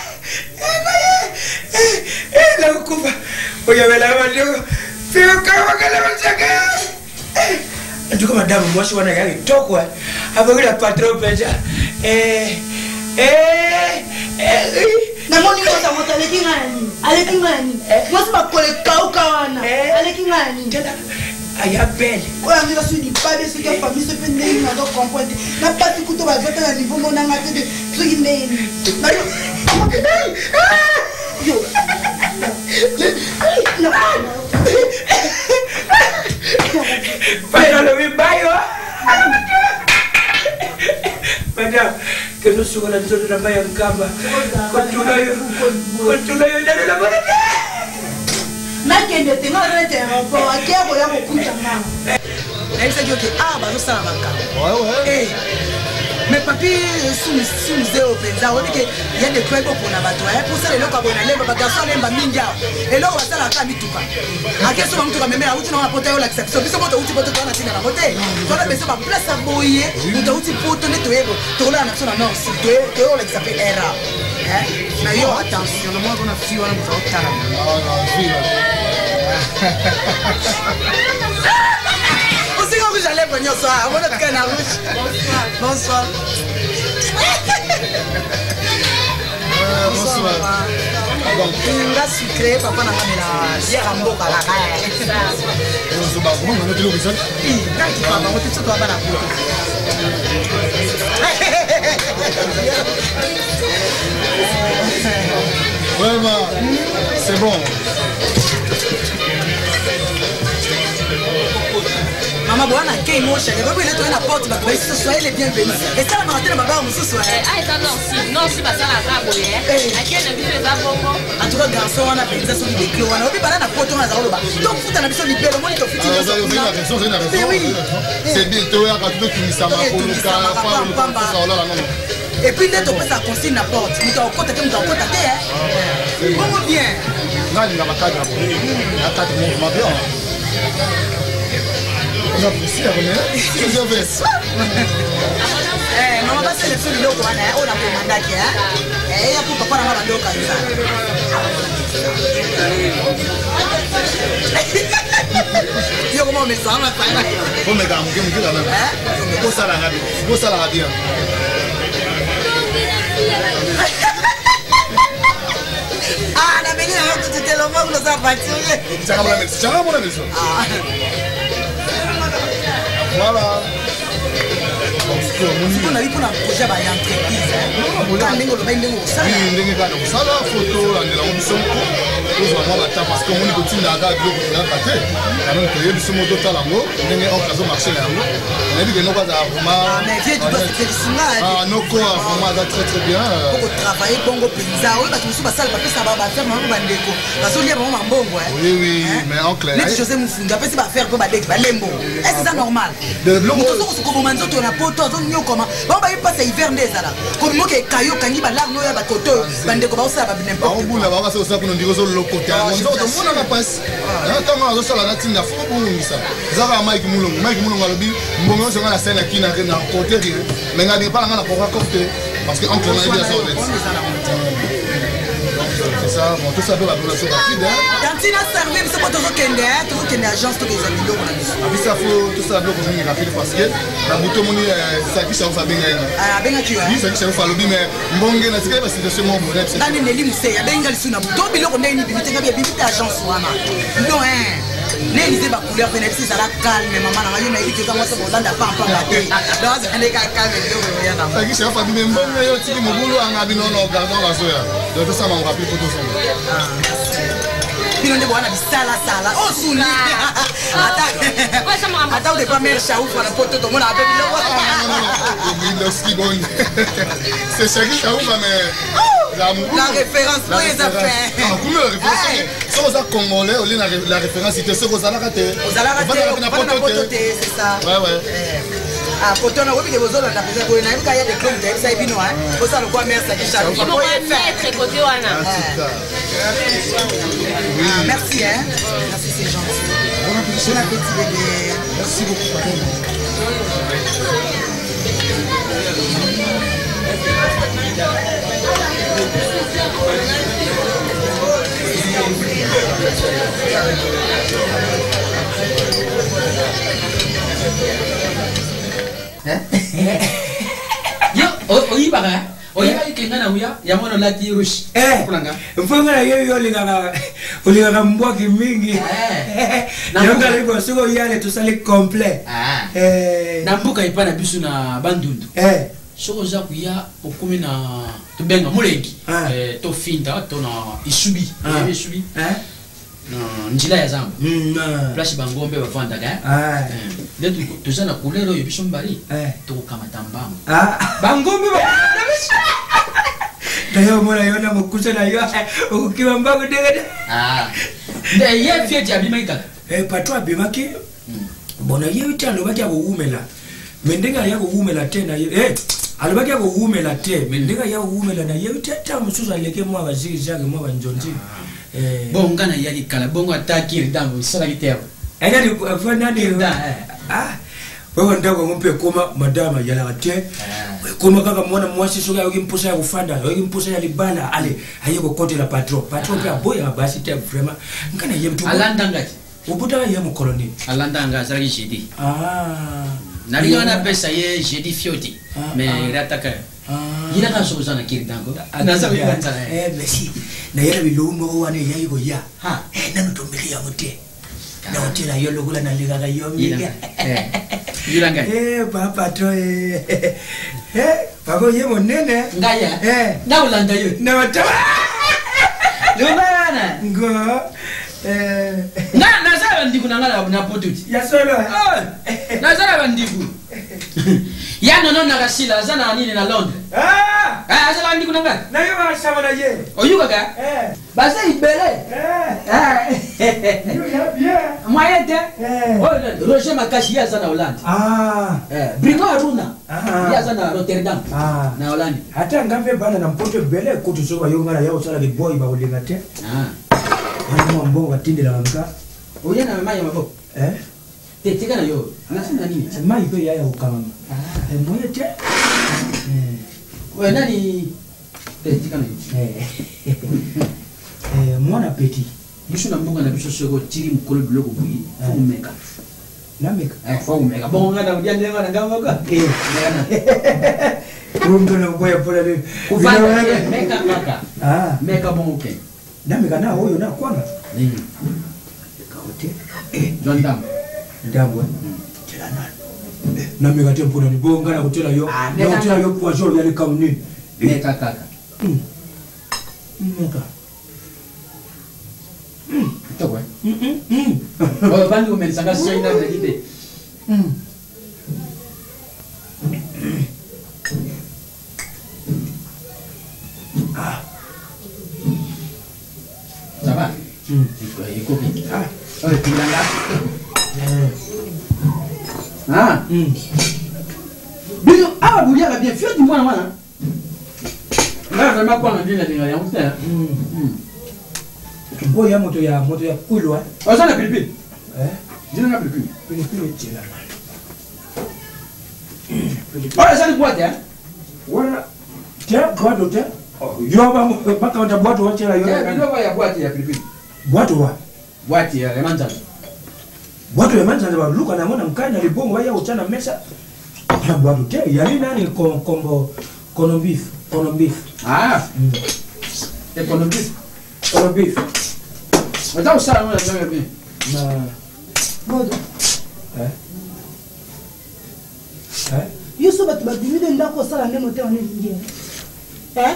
eh la kufa oya wela wande fio ka wakala wachaka nduko madam mwasi wana yake tokwa abagila patron peja eh eh na moni ko sa moto aleki ngani aleki ngani mwasi bakole kauka wana aleki ngani aya belle oya ngira su di pas de ce que famille se fait ndeni na do comprendre na pas tout to ba zota na niveau mona ngate de su ndeni na yo yo no para lo vi bayo madam que no sugo la nzoto na bayo kamba kotula yo kotula yo ndalo la bana nakende te nga rete po akebo ya kokuta mama naisa yo ke ah ba no sala makamba eh mais papi sous sous zéro penza on dit que il y a des trucs pour na bato eh pour ça les loka bona lemba ba garçon lemba mingi ao et là on va sala ka mituka akeso ba mtuka memela uti na rapporter yo la exception biso moto uti poto na tina na mote to na beso ba place aboye uta uti poto ne to yebo to la na sona non si to to yo la s'appelle era eh na yo attention le moi on a fui on a tara non non fui aussi quand j'allais venir soir avant de prendre la rouge bonsoir bonsoir donc nga sucré papa na kamela bière mboka la ka on ba comment on a telo bizarre eh na ki papa on tso to ba na ko ouais bah c'est bon maman Maman, bon, on a qu'un mot, chérie. Vous pouvez trouver la porte, soyez les bienvenus. Et ça, la matin, ma mère, on se soit. Ah, et non, si, non, si, bah, ça, la rabo, hein. À qui on a vu les abonnements? En tout cas, garçon, on a fait ça sur les clés. On a vu, bah, là, la porte, on a zéro bas. Donc, vous, t'en as besoin de libérer le monde, il te fait. Vous avez une raison, vous avez une raison. C'est bien, tu as raconté que ça m'a pour le cas, pas le cas. Et puis, dès que tu passes à consigne la porte, tu t'en comptes, tu t'en comptes à terre. Comment bien? Non, il y a ma carte là-bas. La carte de mouvement bien. On a poussé à remettre. C'est un verse. Eh, maman va sélectionner le coin, on a pour mandat qui est. Eh, il y a pour papa dans la dos comme ça. Yo, comment on met ça? On a pas. Faut me garder, me dire la même. Faut ça la radio. Faut ça la radio. Ah, la bénie, tu t'es le monde, nous avons battu. C'est comme la même. C'est comme la même. Voilà. On a vu pour la projet à l'entreprise. Quand on a vu ça, ça la photo, on a vu ça. Parce qu'on a continué à regarder le côté. Alors que les gens moto talango, on est en place au marché là. On a vu que nous pas vraiment. Mais vieux, tu dois te féliciter. Ah, nos corps vraiment très très bien. Pour travailler Bongo Pizza, oui, parce que nous sommes pas sales, parce que ça va faire vraiment bandeko. Parce que nous sommes vraiment bon, ouais. Oui oui, mais en clair. Les José Mufunda, après ça va faire pour bandeko, balembo. Est-ce que c'est normal? De l'homme. Nous sommes comme manzo tu na poto, on nous comment. Bon bah il passe hiver des là. Comme moi que kayo kangi ba larno ya ba koto, bandeko ba ça ba n'importe. On boule là, on va ça pour nous dire sur le côté. On on a passe. Attends, on a ça la nature na fo pour nous ça. Zara Mike Mulongo, Mike Mulongo alobi, mbongo so ngala scène qui na na côté qui. Mais ngadi pas ngala pour raconter parce que en clair on a dit ça au c'est ça, bon, tout ça peut la population rapide. Quand il a servi, c'est pas toujours qu'il y a une agence, tous les amis. Ah, puis ça faut, tout ça doit être rapide parce que la bouton moni, ça qui s'en fait bien. Ah, bien tu vois. Oui, ça qui s'en fait le bien, mais bon, il y a des situations mon bonheur. Dans les lignes, c'est il y a bien sur la bouton, mais là on a une bibite, il y a une bibite agence wana. Non hein. Les lisez ba couleur bénéfice ça la calme, maman na yo na dit que ça moi c'est bon dans pas pas la tête. Donc ça n'est qu'à calme de rien là. Ça qui s'en fait bien, bon, yo ti mo boulot en abino no gardant la soya. Donc tout ça m'a rappelé photo son. Puis on est bon na bisala sala. Oh souli. Attends. Attends de pas mettre chaou pour la photo tout le monde a appelé le. Le ski bon. C'est ça qui chaou mais la référence pour les affaires. Ah, comment la référence? Si vous êtes congolais, la référence c'était ce que vous allez rater. Vous allez rater, vous allez rater, c'est ça. Ouais, ouais. Ah, quand on a oublié que vous avez la présence, vous avez des clones, vous avez dit non, hein. Vous savez quoi, merci à Richard. Il faut mettre côté Wana. Merci, hein. Merci, c'est gentil. Bon appétit, bébé. Merci beaucoup, papa. Yo, oyibaka oyibaka kenga na uya ya mwana lati rushi eh kulanga mfanga na yeye olingaka olingaka mbwaki mingi nanga lego siko yale tusali complet eh na mbuka ipana bisu na bandundu eh soko za kuya okumi na tubenga mulengi eh to finta to na isubi eh isubi eh no njila ya zamba place bangombe bavanda ga ah ndetu tuzana kulero yebisho mbali eh to kamata mbango ah bangombe dayo mona yona mukusa na yo ukiwa mbango dege ah nde ye fieti abimaka eh patro abimaki bona ye utando bakya kuumela mendenga yako kuumela tena eh alibaki yako kuumela te mendenga yako kuumela na ye utata musuza leke mwa baziki zake mwa banjonji eh bonga na yali kala bongo ataki ridango sala kitero ena ni afana ni ah wewe ndako ngompe koma madama yala te koma kaka mwana mwasi soka yokimpusa yakufanda yokimpusa yalibana ale hayiko kote la patro patro pia boya basi te vraiment ngana ye mtu alanda ngati ubuta ye mu colony alanda ngati sala kishidi ah naliona pesa ye jedi fioti mais rataka yina ka soza na kiridango naza kubanza eh merci na yele bilumo wane yayiko ya ha na ndombeli ya mote na hotela yolo kula na liga ga yomi eh yilanga eh papa to eh eh papa ye monene ngaya eh na ulanda yo na wata lubana ngo eh na na sawa ndiku nangala na potuti ya solo nazala bandiku ya nono nakasila azana nini na Londres ah ah azala ndiku nangala na yo ba sama na ye oyuka ka eh basa ibele eh ah yo ya bien moyete eh oh Roger Makashi ya azana Hollande ah eh Bruno Aruna ah ya azana Rotterdam ah na Hollande hata ngambe bana na mpoto bele kutu so ba yo ngala ya usala ke boy ba ulinga te ah ana mbongo atindela wanka oya na mama ya mabo eh tetika na yo nasema nini mai pe ya ya ukama ah eh moye te eh wewe nani tetika na yo eh eh mwana petit biso na mbongo na biso soko tiri mukolo biloko bui fo meka na meka eh fo meka bongo ngana udia ndenga na ngamba ka eh rumbo na boya pola le kufanya meka maka ah meka bongo ke na meka na hoyo na kwanga nini kaote eh jondam ndamwe tena na meka tempo na bonga na kutela yo na kutela yo kwa joro yale kamni meka kaka meka mm tokwe mm mm oh bandi umensanga sio ina ndite mm ah ça va mm iko iko ah oh tilanga eh ah mm biso ah bulia ka bien fio di mwana mwana na vraiment kwa ndina ndina ya mtaya mm boy ya moto ya moto ya kulwa ozana pilipili eh jina na pilipili pilipili tela ora sali boîte hein wala tia boîte tia yo ba baka wata boîte wa tela yo ya biloko ya boîte ya pilipili boîte wa boîte ya manjano boîte ya manjano ba luka na mona mkanya libongo ya uchana mesa na boîte tia yali nani kombo kono beef kono beef ah e kono beef kono beef Ata usala mwana ndio bien. Na Bodo. Eh? Eh? Yusu batu badimide ndako sala nde mote wane lingia. Eh?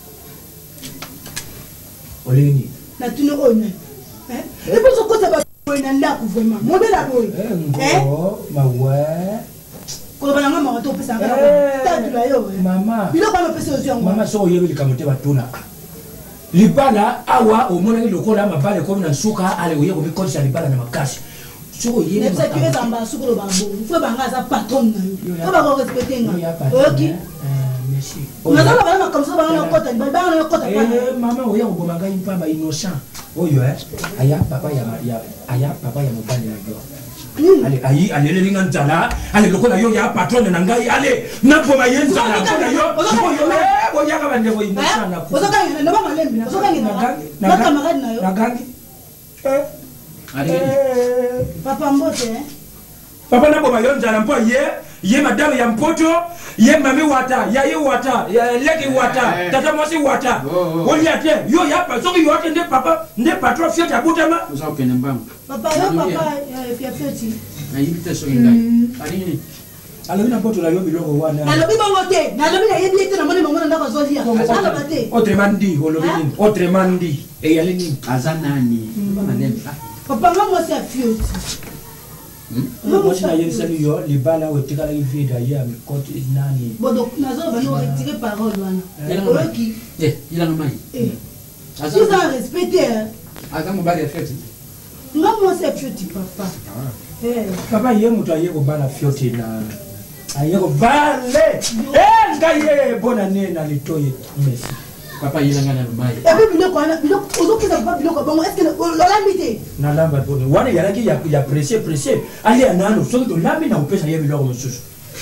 Olini. Na tuno one. Eh? Ipo so kota ba na ndako vraiment. Modela boy. Eh? Mawe. Ko bana ngama wato pesa ngala. Tatu la yo. Mama. Bilo kwa pesa ozi yangu. Mama so yebi likamote batuna. Libala awa omona ile lokola mabale ko na suka ale uye ko bikonsa libala na makasi. So yebi. Ne pesa kiweza amba suko lo bambo. Fo banga za patron na yo. Ko ba ko respecter nga. OK. Merci. Nazala bana comme ça bana kota bana kota pa. Eh mama oye ko bomanga impamba innocent. Oyo eh. Aya papa ya Maria. Aya papa ya mobali na yo. Ale ayi ale le linga nzala ale lokola yo ya patron na ngai ale na poma yenza na kona yo yo eh oya ka bande ko innocent na ko. Ozoka ngina ndo ba lembi na ozoka ngina. Na camarade na yo. Na gangi. Eh. Ale. Papa mbote eh. Papa na boma yo nzala mpo ye ye madame ya mpoto ye mami wata ya ye wata ya leki wata tata mwasi wata oli ate yo ya pa so yo ate nde papa nde patron fiat abutama uza okene mbangu papa yo papa fiat fiati na yibite so ngai ali ni alobi na poto la yo biloko wana alobi bongo te nalobi na yebi ete na mone mangona ndako zolia aloba te autrement dit olobi nini autrement dit e yali nini azanani mama nemba papa ngamo se fioti Moi, je n'ai pas dit que les balles ont été arrivées d'ailleurs, mais quand il n'a ni. Bon, donc, nous avons retiré parole. Il a nommé. Vous avez respecté. Attends, mon bail est fait. Non, moi, c'est petit, papa. Papa, il y a un motoyer au bal à fioter là. Il y a un bal. Eh, gaillé, bonne année dans les toilettes. Merci. Papa, il a un nommé. Et puis, il y a un biloko. Est-ce que l'olamité na lamba bono wana yaraki ya ya pressé pressé ali anano so to lambi na upesa yebi loko mususu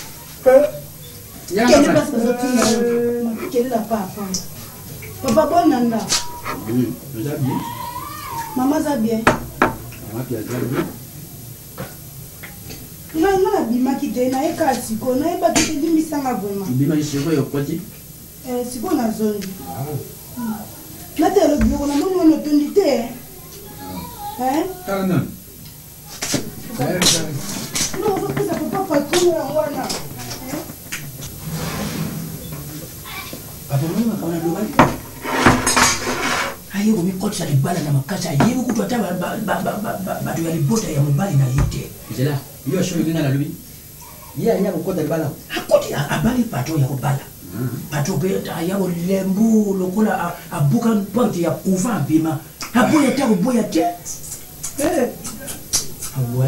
ya quelle place que tu quelle la papa papa bon nanda oui vous allez bien maman ça bien maman qui a bien na na bima kite na ekasi ko na eba kite limisanga vraiment bima isiko yo kwati eh siko na zone ah na te le bureau na mo no tondite hein kala non non faut que ça peut pas patron na wana papa mama kama ndo bali ayo ko mi okotisa libala na makasi ayebi kutu ata bato ya libota ya mobali na ye te nzela yo asoloki nga na lobi ye aya kokota libala akoti abali pato ya kobala pato mpe aya kolembu lokola abuka porte ya couvent abima aboya ta koboya te awe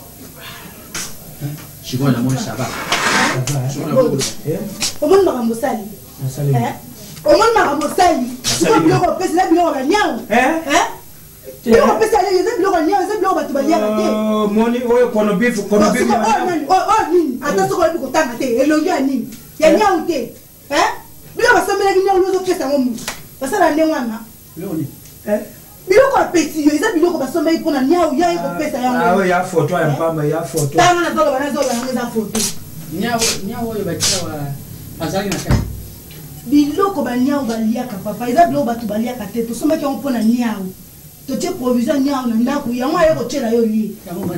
sikoyo namoni saba omoni makambo osali omoni makambo osali sikoyo biloko opesi na biloko banyao biloko opesi ale eza biloko nyao eza biloko bato baliaka te moni oyo kono bifu kono bifu oyo nini ata soki oyebi kotanga te elongi ya nini ya nyau te biloko basombelaki nyau nyo ozopesa yango mutu basala nde wana biloko apesi yo eza biloko basombeli mpona nyau ya ekopesa yango ya foto ya mpamba ya foto tanga nazoloba nazoloba yango eza foto nyau oyo batia azalaki na kati biloko banyau baliaka papa eza biloko bato baliaka te tosombaki yango mpona nyau totie provision nyau na ndako yango aye kotyela yo lie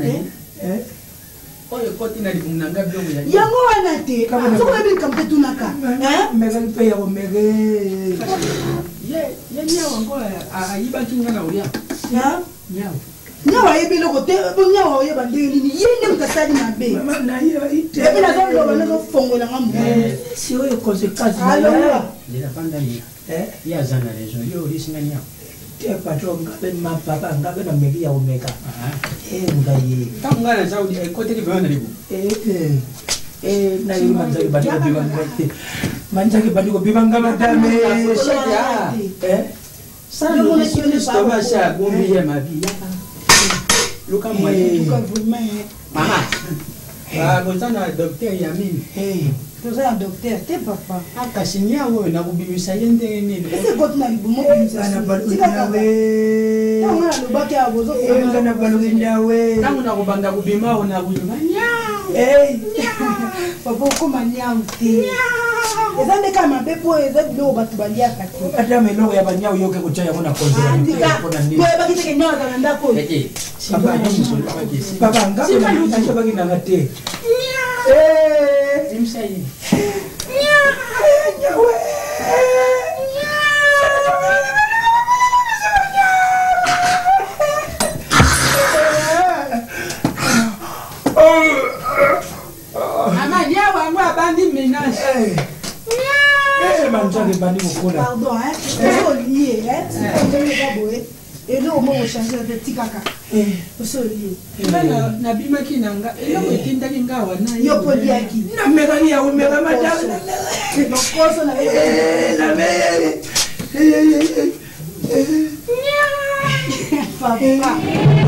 oyo koti na libumu na nga biloko ya yango wana te soki oyebi likambo te tunaka mege mpe ya komege ye nyau yango ayibaki nga na olia nyau nyau ayebi eloko te nyau oyeba ndenge nini ye nde moto asali mabe epi nazoloba nazofongolanga mo si oyo conséquence ndelapandalia ye aza na raison yo olisinga nyau te patro ngabe mapapa ngabe na megi ya omeka eh ngaye tangu ngana saudi ekoteki vyo na libu eh eh na yiri manzaki bandiko bibanga manzaki bandiko bibanga madame eh sana mo ni stoma sha gombi ya mabi luka mwaye mama ah bozana docteur ya mimi eh toza docteur te papa akasi nyao na kubimisa yende nini ese koti na libumu kubimisa na balukinawe tangu na lobaki ya bozo enga na balukinawe tangu na kubanda kubima na kuyuma nyao eh papa ukoma nyao te eza nde kaka mabe po eza biloko bato baliaka te ata meloko ya banyao yoke kotia yango na konzeyebaki teke nyao azala ndako papa ngabe baki nanga te imsayi nyawe mama nyawe yango abandi ménage manzaki bandi kokola pardon osolie sikongeleka boye eloko moko ochange te tikaka osolie nabimaki na nga eloko etindaki nga wana yo poliaki namekaki ya komeka madame lokoso na papa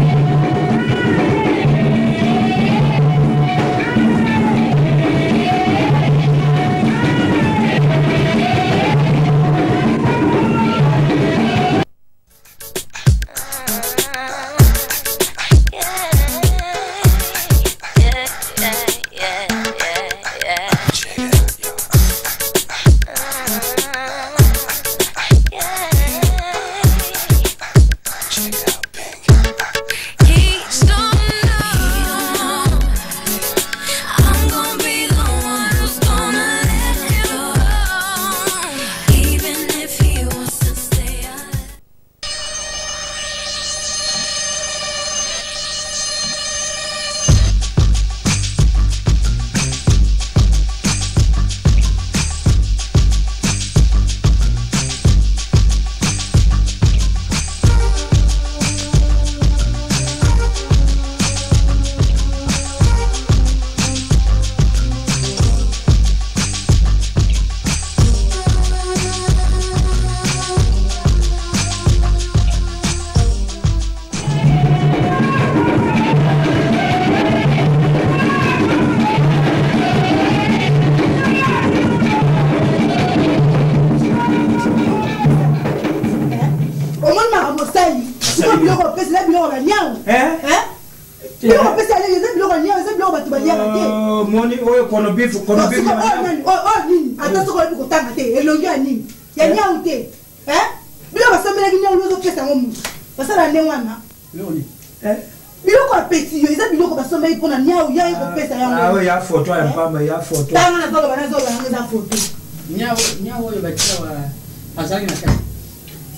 moni oyo kono bifu kono bifu oyo nini ata soki oyebi kotanga te elongi ya nini ya nyau te biloko basombelaki nyau nyo ozopesa yango mutu basala nde wana biloko apesi yo eza biloko basombeli mpona nyau ya ekopesa yango ya foto ya mpamba ya foto tanga nazoloba nazoloba yango eza foto nyau oyo batia azalaki na kati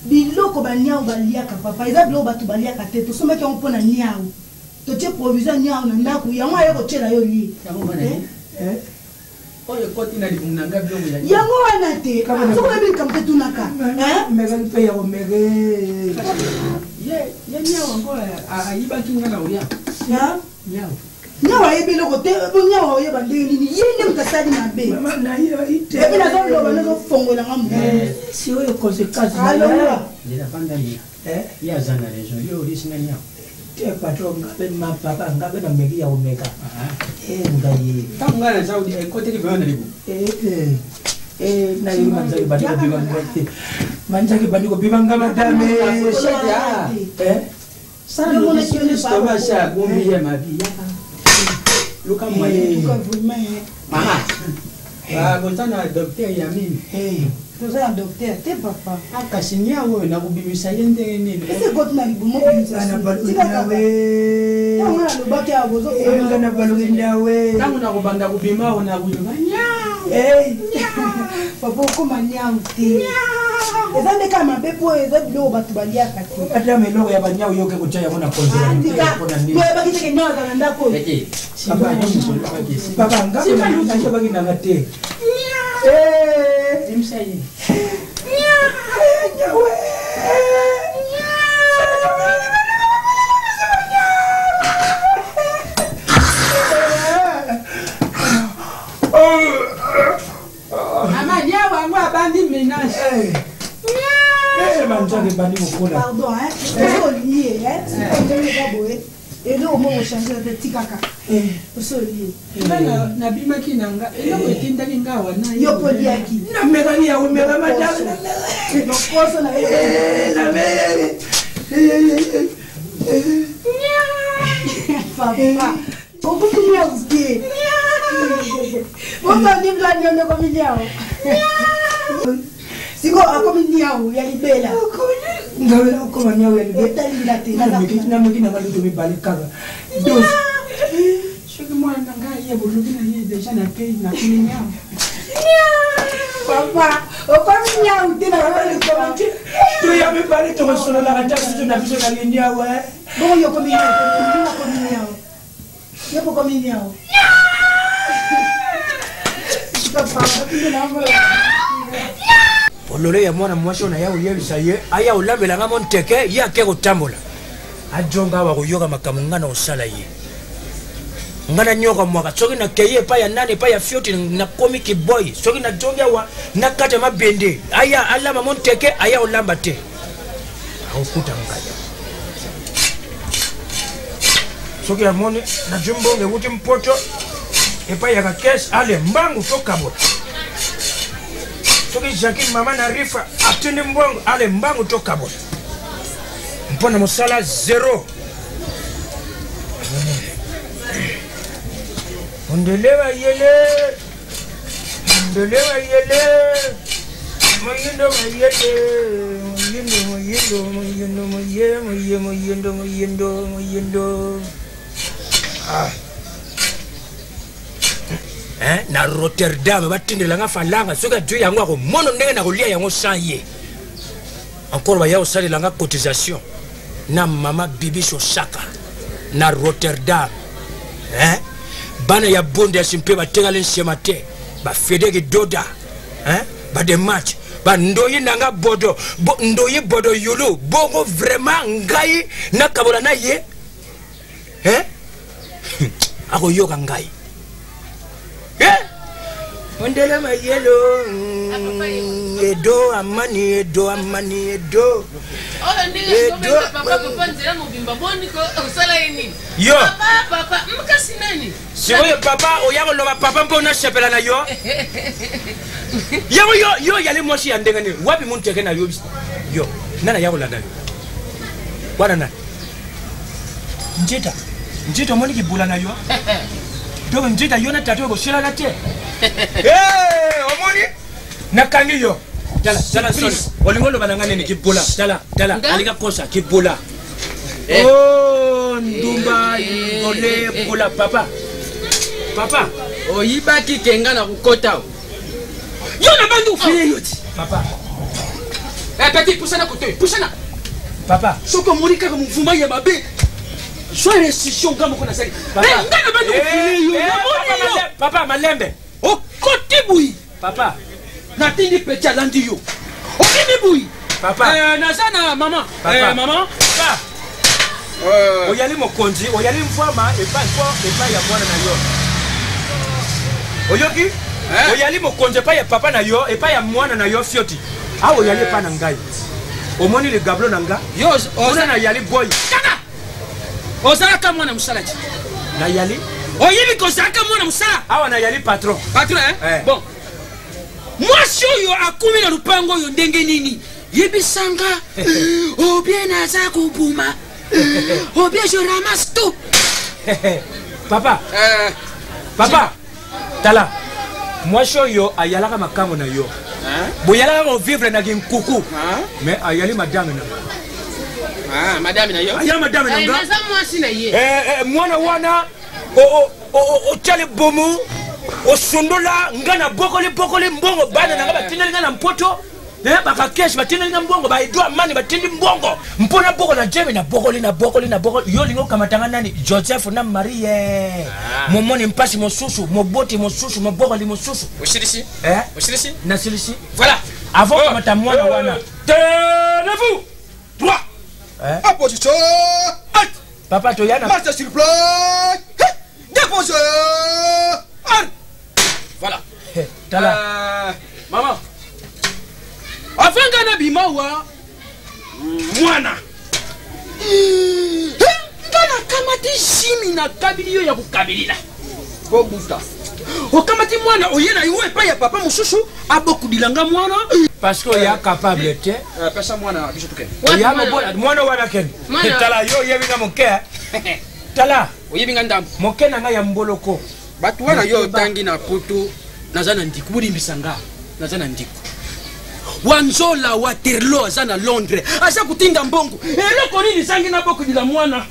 biloko baniao baliaka papa eza biloko bato baliaka te tosomaki yango mpona niao totie provision niao na ndako yango aye kotiela yo lie yango wana te soko oyebi likambo te tunaka mpe ya omege ye niao yango ayibaki nga na oya niao nyawa ayebi eloko te nyawa oyeba ndenge nini ye nde moto asali mabe epi nazoloba nazofongola nga si oyo conséquence ye aza na raison yo olisinga niao te patron ngabe mapapa ngabe na meki ya omeka ngai ntango ngai na saudi ekoteli veo na libu nayebi manzaki bandiko bibanga te manzaki bandiko bibanga madame shedia sana lokistomasha gombi ya mabi luka mwaye mama bakotana docteur ya mimi toza ya docteur te papa akasi niao oyo nakobimisa ye ndenge nini ese koti na libumo na baluki nawe enga na baluki nawe ntango nakobanda kobima awo nakoyoba papa okoma niao te eza nde kaka mabe po eza biloko bato baliaka te ata meloko ya baniao yoke kotya yango na konzeyebaki teke niao aza na ndako oyo papa ngaayebaki nanga te imsa ye Mama, niao wangu abandi ménage. manzaki bandi kokola pardon hein osolié hein sikoka boye eloko moko ochange te tikaka osolié nabimaki na nga eloko etindaki nga wana yo poliaki namekaki ya omeka madame lokoso na papa okutumia uke otondibla nyonde komiliao siko akomi niao ya libela ngawela ukoma niao ya libela etalila te nameki nanga luto mibale kaka dos soki mwana na ngai ye bolobi na ye deja na pei na kini niao papa okomi niao te na babalekoma toya mibale tokosololaka ta susu na biso na liniao bongo yokomi niao yo pokomi niao ololo ya mwana mwasi oyo na ya oyebisa ye aya olambelanga mo nteke ye ake kotambola ajonga awa koyoka makambo nga na osala ye nga na nyoka mwaka soki nakei epai ya nani epai ya fioti nakomi kiboyi soki najongi awa nakata mabende aya alamba mo nteke aya olamba te akokuta ngaya soki amoni najumbonge wuti mpoto epai ya kakesi ale mbangu tokabola soki Jacqueline mama na rifa atindi mbongo ale mbangu tokabola mpona mosala zero ondelewa yele ondelewa yele moyindo moyele moyindo moyindo moyindo moye moye moyindo moyindo moyindo ah eh na Rotterdam batindelanga falanga soka tu yango ko mono ndenge na kolia yango sanye encore ba yao salelanga cotisation na mama bibi Shosaka na Rotterdam eh bana ya bonde ya simpe batenga lenshema te ba fedeki doda eh ba de match ba ndoyi nanga bodo bo, ndoyi bodo yulu bongo vraiment ngai na kabola na ye eh ako yoka ngai eh ondele ma yelo edo amani edo amani edo oh ndenge ko papa papa nzela mobimba boni ko osala yini yo papa papa mkasi nani sikoyo papa oyako loba papa mpona chapela na yo yo yo yo yale moshi ya ndenge ni wapi muntu yake na yo yo nana yako la nayo wana na njita njita moni kibula na yo donc njita yo na tato ko shela na te eh omoni nakangi yo tala tala sorry olingolo bananga nini kibula tala tala alika kosa kibula oh ndumba ole bula papa papa oyibaki kenga na kukota yo na bandu fie yoti papa Eh, petit, poussez-la côté, poussez-la. Papa. Ce que mon cas, mon mouvement, il y a ma bête. Sois restitution, comme on a dit. Papa, Malembe. Oh, côté bouille. Papa. Natini petit à l'andio. Oh, qui bouille. Papa. Euh, Nazana, maman. Papa. Euh, maman. Papa. Oyali mokonzi, oyali mfama, et pas quoi, et pas ya mwana na yo. Oyoki? Oyali mokonzi, pas ya papa na yo, et pas ya mwana na yo fioti. Ah, oyali pa na ngai. Omoni le gablo na nga. Yo, oza na yali boy. Kaka. Ozala ka mwana musala ti. Na yali? Oyibi ko zaka mwana musala. Awa na yali patron. Patron hein? Eh. Bon. Moi si yo akumi na lupango yo ndenge nini? Yebisanga. Oh bien naza kubuma. Oh bien je ramasse tout. Papa. Euh, Papa. Tala. Moi show yo ayalaka makambo na yo. Hein? Boyalaka ko vivre na ginkuku. Hein? Mais ayali madame na. Ah, madame na yo. Ayali madame na nga. Naza mwasi na ye. Eh eh mwana wana o o o o chale bomu o sundola ngana bokole bokole mbongo bana na ngaba tineli ngana mpoto. Eh baka kesh batineli ngana mbongo ba idwa mani batindi mbongo. Mpona boko na jeme na bokole na bokole na bokole yo lingo kamatanga nani Joseph na Marie. Momoni mpasi mosusu, moboti mosusu, mobokole mosusu. Oshirisi? Eh? Oshirisi? Na silisi. Voilà. Avant oh. Kamata mwana oh. Wana. Tenez-vous. Droit. Eh? Opposition. Acte. Papa Toyana. Marche sur le plan. Déposé. Voilà. Tala. Euh, maman. Afanga na bimawa. Mwana. Ngana kamati shimi na kabili yo ya kukabilina. Bobuta. Okamati mwana oyena iwe pa ya papa mususu abokudilanga mwana parce que ya capable te pesa mwana bishotuke ya mwana mwana wana ken tala yo yebinga moke tala oyebinga ndambo moke na nga ya mboloko batu wana yo tangi na putu nazana ndiku budi mbisanga nazana ndiku wanzola Waterloo azana Londres asa kutinda mbongo eloko nini sangi na bokudila mwana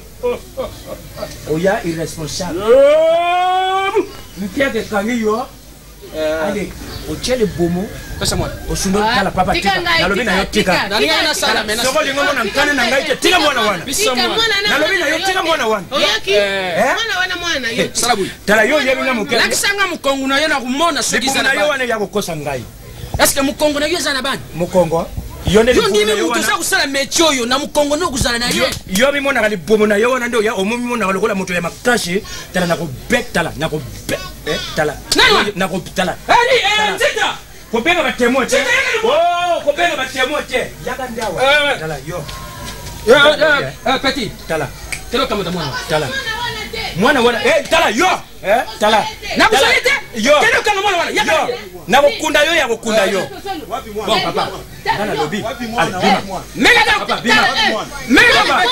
oya irresponsable Mpiake kangi yo. Allez, au tchèle bomo. Pesa moi. Au sundo kala papa tika. Nalobi na yo tika. Nani ana sala mena. Soko lingo mona nkane na ngai tika mwana wana. Nalobi na yo tika mwana wana. Oyaki. Mwana wana mwana yo. Salabu. Tala yo yebi na mukene. Lakisanga mukongo na yo na kumona sokiza na yo wana ya kokosa ngai. Est-ce que mukongo na yo zana bani? Mukongo. Yonde yo ndimi mutu za kusala mecho yo na mukongo no kuzala na ye yo mi mona kali bomo na yo wana ndo ya omo mi mona kalokola moto ya makashi tala na ko bet tala na ko bet eh tala na ko tala ali eh nzita ko benga ba temo te oh ko benga ba temo te yaga ndawa tala yo yo eh petit tala telo kama ta mwana tala mwana wana eh tala yo eh tala na kusalite yo telo kama mwana wana yaga na kukunda yo ya kukunda yo bon papa Nana lobi. Allez, bima. Mega papa, bima. Mega papa.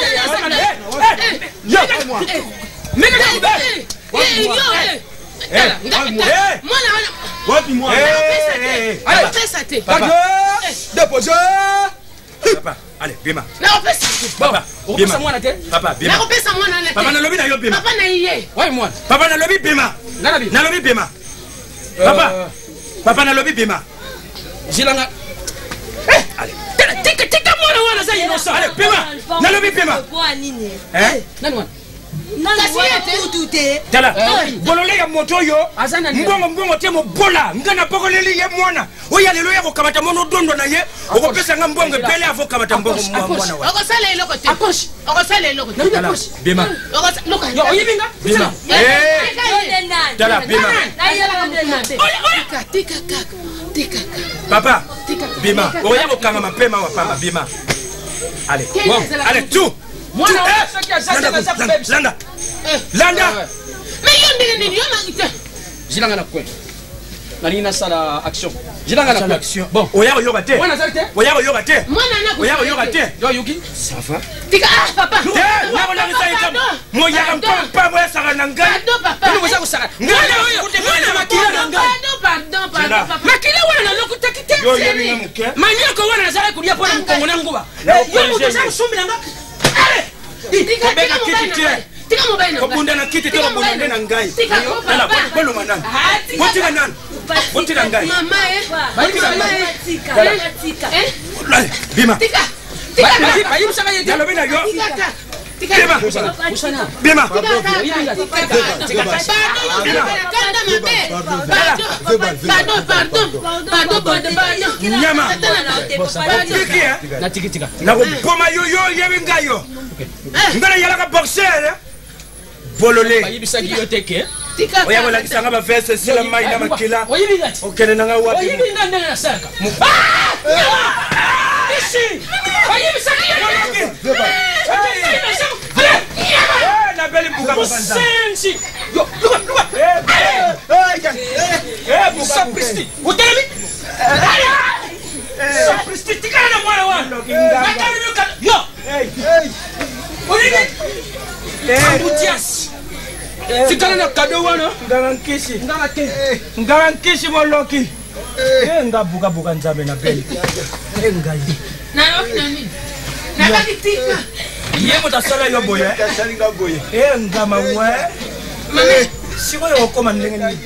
Yo. Mega papa. Yo. Eh. Mwana wana. Wapi mwana? Eh. Allez, pesa te. Papa. Déposé. Papa, allez, bima. Na pesa. Papa, bima. Mwana te. Papa, bima. Na pesa mwana na te. Papa na lobi na yo bima. Papa na iye. Ouais mwana. Papa na lobi bima. Na lobi. Na lobi bima. Papa. Papa na lobi bima. Jilanga. Allez. Tika tika mwana wana za inosa. Allez, pima. Nalobi pima. Kwa nini? Eh? Nani wana? Kasi tute. Tala. Bolole ya moto yo. Mbongo mbongo te mo bola. Ngana pokoleli ye mwana. Oya lelo ya ko kamata mono dondo na ye. Oko pesa nga mbongo bele afo kamata mbongo mwana wa. Oko sala eloko te. Akosh. Oko sala eloko te. Tala. Bima. Oko sala loka. Yo oyibinga? Bima. Eh. Tala bima. Tika tika kaka. Tika kaka. Papa. Bima. Oya ko kanga mapema wa pamba bima. Allez. Bon. Allez tout. Mwana wa saki azana za kubeba. Landa. Landa. Mais yo ndenge nini yo na Jilanga na kwenda. Nani na sala action. Jilanga na action. Bon, oya ko yoga te. Mwana zalite? Oya ko yoga te. Mwana na oya ko yoga te. Yo yuki? Ça va? Tika ah papa. Te, na ko la sa ita. Mo ya kam pa mo saka na ngai. Pardon papa. Ni mo saka. Mwana oyo. Mwana makila na ngai. Pardon pardon papa. Makila wana na lokuta kite. Yo yebi ngamuke. Manyoko wana na zala kulia pona mkongo na nguba. Yo mo za kusumbi na ngai. Allez. Tika tika kiti te. Tika mobile na. Kobunda na kiti te kobunda na ngai. Ala bolo manana. Botika nani? Botika ngai. Mama eh. Mama tika. Tika. Bima. Tika. Tika. Bayi musaka yete. Yalo bina yo. Tika. Tika. Bima. Musana. Bima. Pardon, pardon, pardon, pardon, pardon. Nyama. Na tiki tika. Na ko poma yo yo yebi ngayo. Ngana yala ka boxer. Bolole. Bayi bisaki yo teke. Tika. Oya bola kisanga ba veste sila mai na makila. Oyi bingati. Okene nanga wapi. Oyi bingati na sarka. Ici. Bayi bisaki yo teke. Na beli buka bukanza. Sensi. Yo, luka, luka. Eh, eh, eh, buka Sapristi. Utelemi. Sapristi tikana na mwana wana. Nakari luka. Yo. Hey, hey. Oyibi. Eh, Ambutias. Tikana na kado wana. Ngarankishi. Ngarake. Ngarankishi moloki. Eh, ngabuka buka nzabe na beli. Eh, ngai. Na loki na nini? Na kaki tika. Yemo tasala yo boye. Tasali nga boye. Eh, ngama we. Mame. Siko yo koma ndenge ni.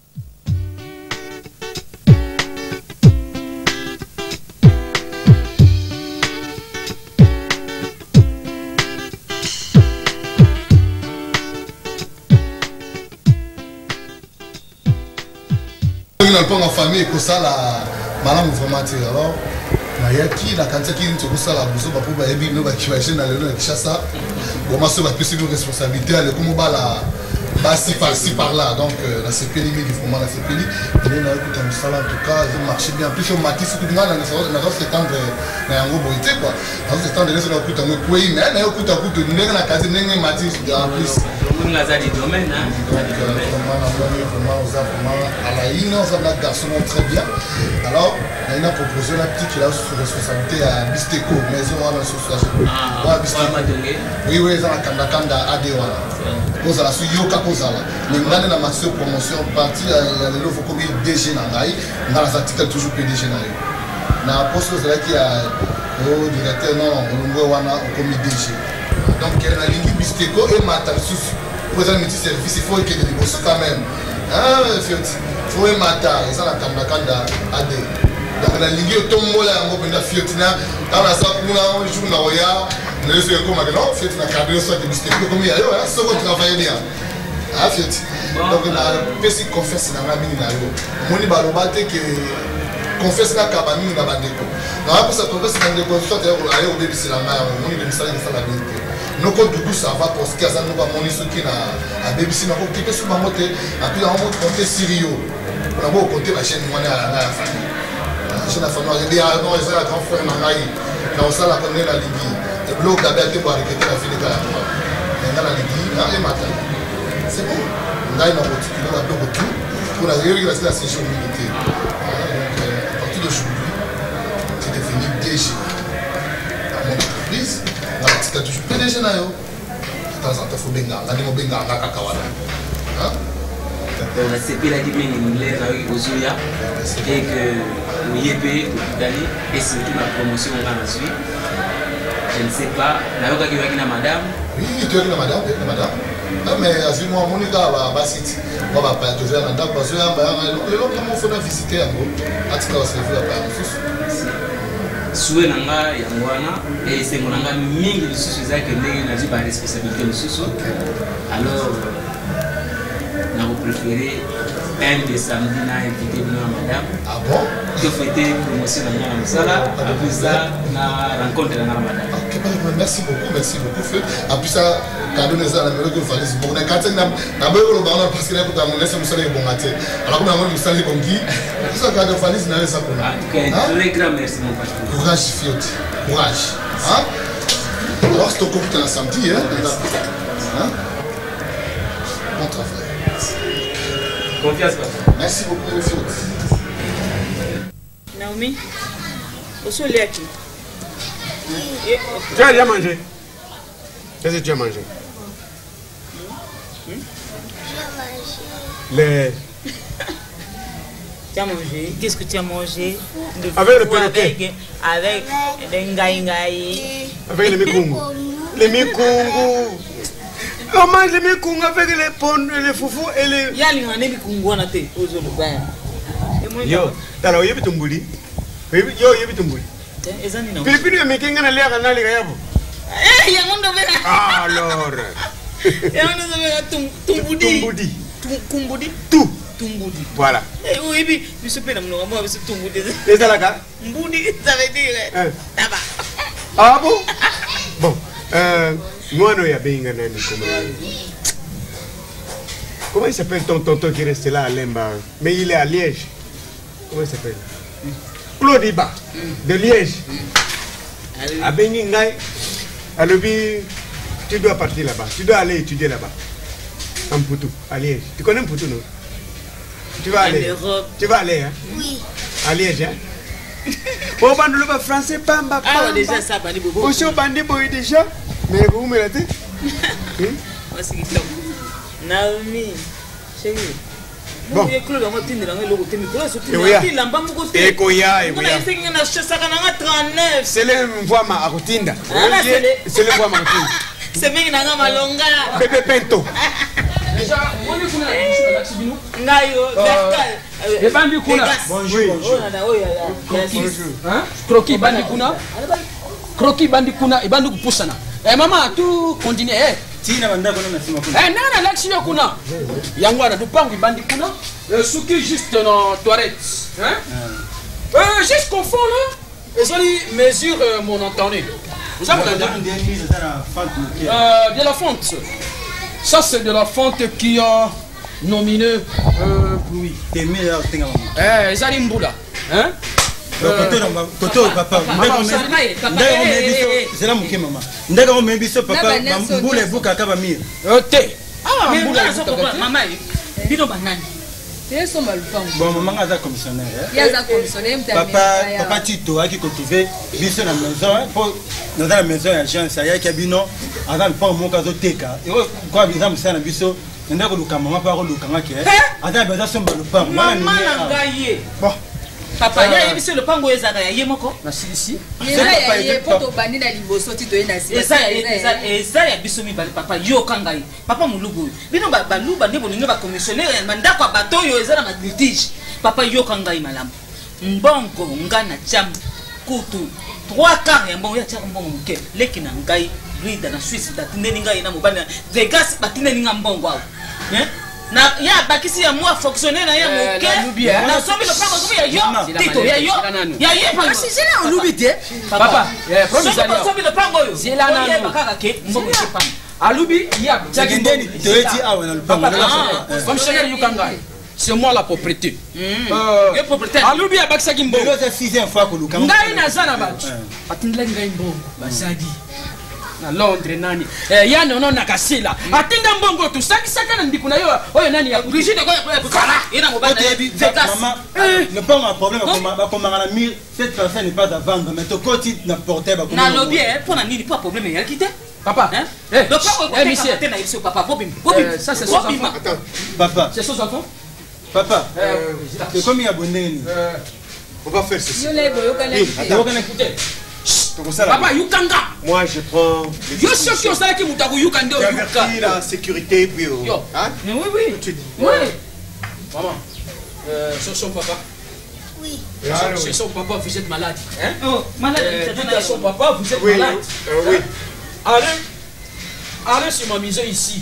na mpanga famille ekosala malamu vraiment te alors nayaki nakanisaki nini tokosala boso bapo bayebi no bakibagene na lelo na kishasa boma so bapesi no responsabilité aleko mobala basi par-ci par-là donc nasepeli mingi vraiment nasepeli nde nayokuta mosala en tout cas ezomarché bien plus omatisi kutu ngai nazosetendre na yango boye te quoi nazosetendre neso nayokuta yango ekwei me nayokuta kutu ndenge na kasi ndenge mati en plus Alain, on a un garçon très bien. Alors, il y a une proposition là petite qui a sous responsabilité à Bisteco, maison à l'association. Ah, oui, oui, ça a kanda kanda adewana. Cause la su yoka cause la. Mais on a une masse promotion partie à le nouveau comme D G nangai, dans les articles toujours P D G nangai. Na poste là qui a au directeur non, on voit wana comme D G. Donc il y a la ligne Bisteco et Matasus. Pour un petit service, il faut qu'il y ait des bosses quand même. Ah, il faut un matin, ils ont la kanda ade. Donc la ligue tombe là, on peut faire fiotina. Dans la salle, on a un jour na oya, on a eu comme non, fiotina cadre soit de mystère comme il y a yo, ça va travailler bien. Ah, fioti. Donc la pesi confesse na la mini na yo. Moni balobate que confesse na kabani na bandeko. Na pour ça confesse na ndeko soit aller au bébé c'est la mère, moni de misala ça la vérité. Nous avons tout ça va parce que nous avons monté ce qui a B B C, nous avons quitté sur ma moto, et puis nous avons compté Syrio. Nous avons compté la chaîne de la famille. La chaîne de la famille, j'ai dit, ah non, c'est la grand frère Nangaï. Nous avons ça la connaît la Libye. Le blog d'Abel été pour arrêter la fille de la Libye. Dans la Libye, et matin. C'est bon. Nous avons articulé, nous avons retour pour la régularité de la séjour militaire. À partir d'aujourd'hui, c'est devenu D G. Dans mon entreprise, tu as toujours P D G na yo. De temps en temps, il faut benga. On a dit que benga na kakawana. On a séparé la Libye aux Oya et que au Yébé, au Dali, et surtout la promotion on a suivi. Je ne sais pas. La yoga qui va qui na madame. Oui, tu es qui na madame, na madame. Non mais as-tu moi mon gars va va site. On va pas te faire na dame parce que le long comment faut visiter en gros. Atika va se faire pas. Souhait nanga yango wana et c'est mon nanga mingi lisusu ezalaki ndenge nazwi ba responsabilité lisusu alors na préféré un de samedi na invité bino na madame ah bon to fêter promotion nanga na mosala après ça na rencontre nanga na madame ok merci beaucoup merci beaucoup fait après ça cadeau neza na melo ko valise bon na kati na na boyo lo bana parce que na kuta mon laisse musala bon ngate alors comme na musala bongi ça cadeau valise na ça pour en tout cas très grand merci mon patron courage Fioti courage hein alors c'est au cours de la samedi hein hein bon travail confiance patron merci beaucoup Fioti Naomi au lait qui tu as déjà mangé qu'est-ce que tu as mangé les tu as mangé qu'est-ce que tu as mangé de avec le perroquet avec avec ngai ngai avec les mikungu les mikungu on mange les mikungu avec les ponds les foufous et les ya li ngane mikungu wana te ozolo ba yo tala oyebi tumbuli yo oyebi tumbuli eza nini pilipili ya mekenga na lea kana leka yabo eh yango ndo beka alors yango ndo beka tumbudi tumbudi kumbudi tu tumbudi voilà eh oui bi biso pe na mnonga mo biso tumbudi eza la ka mbudi ça veut dire taba ah bon bon euh moi no ya benga nani comme comment il s'appelle ton tonton qui reste là à Lemba mais il est à Liège comment il s'appelle Claude Iba de Liège à bengi ngai alobi tu dois partir là-bas tu dois aller étudier là-bas en Poutou à Liège tu connais Poutou non tu vas aller tu vas aller hein oui à Liège hein oh bande le français pamba ah déjà ça bandi bobo aussi bandi boy déjà mais vous me ratez voici qui Naomi chérie bon ye Claude ngo tindela ngo loko temi ko so tindela ti lamba moko te eko ya eko ya ngona na chesaka na trente-neuf c'est le mvama akutinda c'est le mvama akutinda c'est mingi na nga malonga bébé pento déjà on est kuna na Laxibino ngayo vertical et bandi kuna bonjour bonjour bonjour hein croquis bandi kuna croquis bandi kuna et bandi kupusana eh mama tu continue eh tina banda kuna na sima kuna eh nana Laxibino kuna yango ana dupangu bandi kuna suki juste dans toilette hein euh juste confond là et ça dit mesure mon entendu vous avez euh de la fonte ça c'est de la fonte qui a nominé euh oui des meilleurs tinga eh ezali mbula hein koto koto papa ndaka mo mebiso zela muke mama ndaka mo mebiso papa mbula ebuka kaba mir te ah mbula ebuka mama bino banani Teso malupango. Bon maman nga commissionnaire. Ya za commissionnaire mta. Papa papa Tito aki ko trouver biso na maison pour dans la maison ya Jean Saya ki abino avant le pont mo ka zo teka. Et quoi bizarre msa na biso ndaka ko luka mama pa ko luka ngake. Ata beza somba lupango. Mama na ngaye. Bon. Papa ya yebiso lupango ezaka ya ye moko. Na silisi. Yeza ya ye poto bandi na liboso Tito enda si. Eza ya eza eza ya biso mi bali papa yo kangai. Papa mulugu. Bino ba baluba ndebo ninga ba commissionnaire mandako abato yo eza na litige. Papa yo kangai malamu. Mbongo ngana cham kutu. Trois quarts ya mbongo ya cham mbongo muke. Leki na ngai rida na Suisse datinde ngai na mobana. Vegas batinde ninga mbongo ao. Eh? Na ya bakisi ya moi fonctionnaire na ya moke na sombi le pango comme ya yo Tito ya yo ya ye pango si c'est là on l'oublie papa eh promis ali sombi le pango yo c'est là na bakaka ke mbongo ke pango alubi ya jakendeni toeti awa na lupango comme chenel yukanga c'est moi la propriété euh propriétaire alubi ya bakisa kimbo c'est la sixième fois que luka ngai na zana ba atindela ngai mbongo bazadi na Londres nani eh ya nono nakasila atinda mbongo tu saki saka na ndikuna yo oyo nani ya Brigitte ko ya kala ina mobana maman le pas un problème comme ba comme na mire cette personne n'est pas à vendre mais to koti na porter ba na lobby eh pour na nini pas problème ya kité papa hein eh donc pas eh monsieur na ici papa bobim bobim ça c'est son enfant attends papa c'est son enfant papa c'est comme il y a bonné on va faire ceci yo le boyo kana attends kana écouter papa yukanga moi je prends yo soki osala ki mutaku yukanga yuka la sécurité puis hein mais oui oui oui maman euh c'est son papa oui c'est son papa vous êtes malade hein oh malade c'est son papa vous êtes malade oui allez allez sur ma maison ici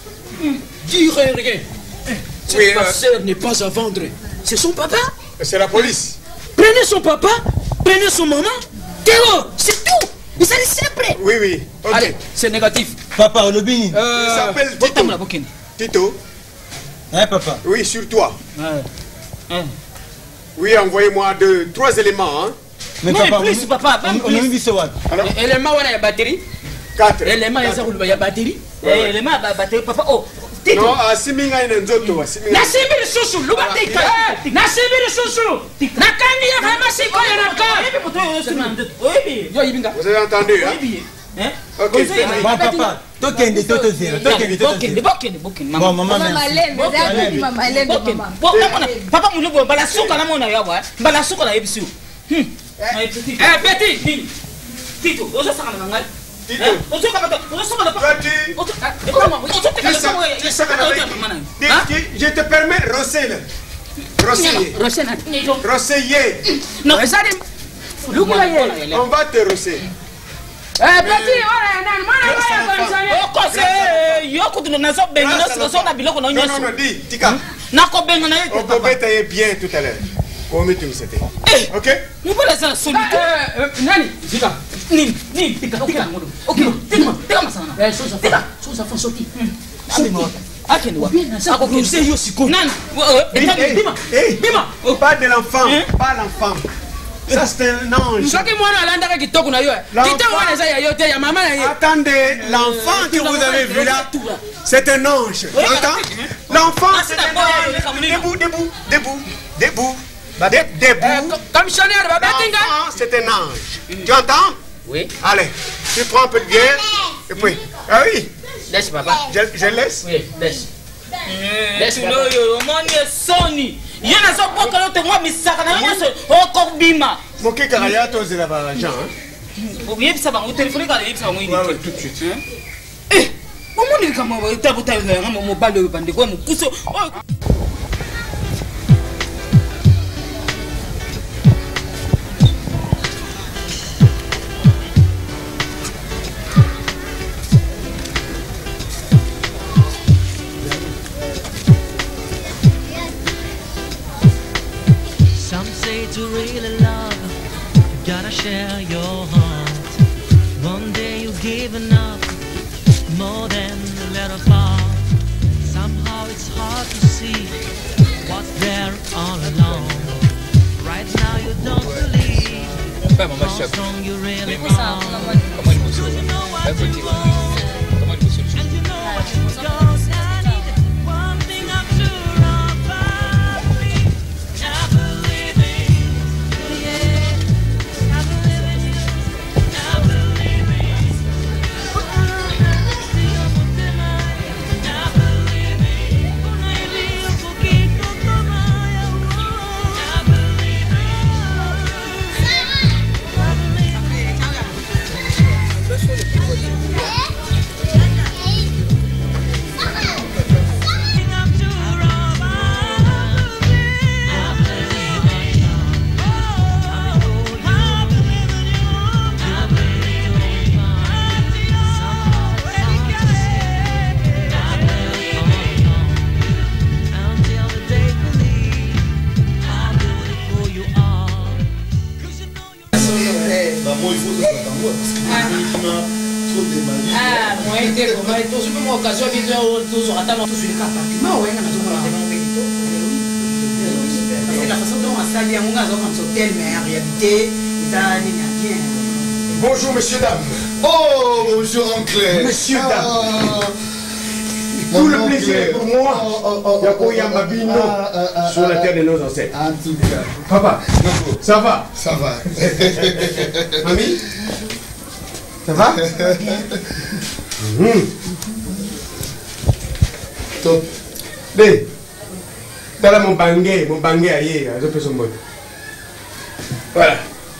dire rien cette passer n'est pas à vendre c'est son papa c'est la police prenez son papa prenez son maman Théo, c'est tout. Il s'est simple. Oui, oui. Okay. Allez, c'est négatif. Papa, Olobini. Euh, il s'appelle Tito. Tito. Hein, papa? Oui, sur toi. Ouais. Hein. Oui, envoyez-moi deux, trois éléments. Hein. Mais non, papa, plus, papa, on a vu ce what? Élément, on a la batterie. Quatre. Élément, il y a batterie. Élément, il y a batterie. Papa, oh. Non, asiminga ina nzoto asiminga. Nasimbi susu luba tika. Nasimbi susu. Nakandi ya kama siko ya naka. Hivi mtu yote simande. Oibi. Yo ibinga. Vous avez entendu hein? Oibi. Hein? OK. Bon papa, tokende toto zero. Tokende toto zero. Bokende bokende mama. Bon maman. Mama lembe, zako mama lembe mama. Papa mulugo bala suka na mona yawa. Bala suka na yebisu. Hmm. Eh petit. Eh petit. Tito, ozo saka na ngai. Tito. Ozo kama to, ozo saka na pa. Petit. Ozo. Mama, ozo teka na mama. Je te permets Rossel. Rossel. Rossel. Rossel. Non. Lukula ye. On va te rosser. Eh, petit, voilà, nan, mana maya conditionné. Oko se yo kutu nazo benga nazo na biloko na nyoso. Non non, dis, tika. Nako benga na ye. On peut betailler bien tout à l'heure. Comment tu me c'était? OK? Nous voilà ça solide. Nani, tika. Ni ni tika tika ngodo. OK, tika tika masana. Eh, so ça tika, so ça fait sortir. Akeni wa. Ako kuse yo siko. Nan, Bima, Bima. Pas de l'enfant, pas l'enfant. Ça c'est un ange. Soki mwana alanda kitoko na yo. Kitoko wana za ya yote ya mama na ye. Attendez, l'enfant que vous avez vu là, c'est un ange. Tu entends? L'enfant c'est un ange. Debout, debout, debout, debout. Debout. Commissionnaire, l'enfant c'est un ange. Tu entends? Oui. Allez, tu prends un peu de bière et puis. Ah oui. Laisse papa. Je, je laisse? Oui, laisse. Laisse lo yo, moni soni. Yena zo boka lo te mwa misaka na nyoso oko bima. Moke karaya to zela ba Jean. Obiye bisa ba téléphone ka le bisa ba ngini. Ouais, tout de suite. Eh, omoni kama ba tabu tabu nga mo balo yo bande ko mo kuso. To really love, you gotta share your heart. One day you give enough, more than a little part. Somehow it's hard to see what's there all along. Right now you don't believe how strong you really are. Cause you know what you want, and you know what you don't need. One thing I'm sure about me, I believe in. Ah, moi, t'es comme ça, tout ce que moi, occasion, vite, tout sur la table, tout sur le cap. Non, ouais, on a tout pour la mérite. C'est la façon dont on s'allie, on a comme ça, tel, mais en réalité, ça n'est bien. Bonjour, messieurs, dames. Oh, bonjour, oncle. Messieurs, dames. Tout le plaisir est pour moi. Yakoya Mabino sur la terre de nos ancêtres. En tout cas. Papa, ça va? Ça va. Mamie? Ça va? Mmh. Top. Bé, t'as là mon bangé, mon bangé aïe, je peux son mot. Voilà.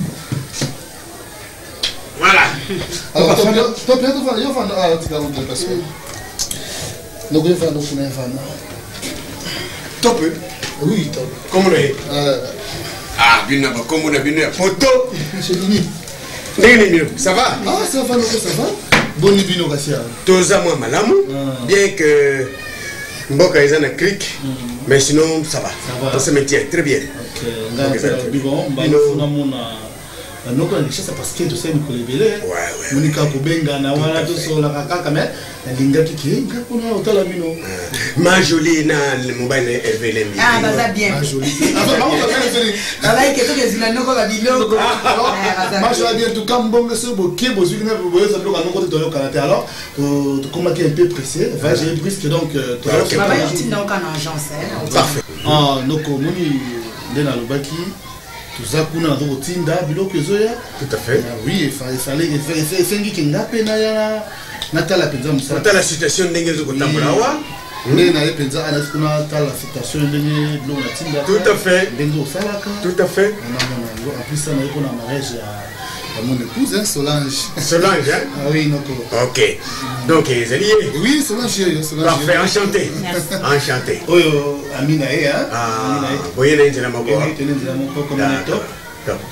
Voilà. Alors, top, top, top, top, yo fan ah, tu vas vous parce que nous devons faire nos fans fan. Top. Oui, top. Comment est? Ah, bien là, comment est bien? Photo. Monsieur Dini. Ça va? Ah, ça va, ça va. Bon Bino Gassia. Tous à moi, madame. Bien que Mboka est un cric, mais sinon ça va. On se maintient très bien. Ok, Bino, Bino. Nous avons ça parce que tu sais nous colibélé. Ouais ouais. Nous nika kubenga na wala tu so la kaka mais linga kiki nga kuna otala bino. Ma jolie na le mobile est velé. Ah bah ça bien. Ma jolie. Ah bah on va faire ça. Ah là que tu es na ko bino. Ma jolie bien tout comme bon ce boké bo zikina bo ça bloque à côté de le canapé alors tu comment qui est un peu pressé va j'ai brusque donc tu vas tu donc en agence. Parfait. Ah noko moni ndena lobaki tout kuna na rotinda biloko ezoya tout à fait. Oui, il fallait faire sengi kinga pena ya natala penza musa natala situation ndenge zo kotambola wa ndenge na penza ana kuna tala situation ndenge biloko na tinda tout à fait ndenge osalaka tout à fait en plus ça na ko na mariage ya mon épouse hein, Solange. Solange hein? Ah oui, non. Ok. Donc les alliés. Oui, Solange, Solange. Parfait, enchanté. Enchanté. Oh, Amina hein? Ah, voyez les gens là moko. Oui, les gens moko comme on est top. Top.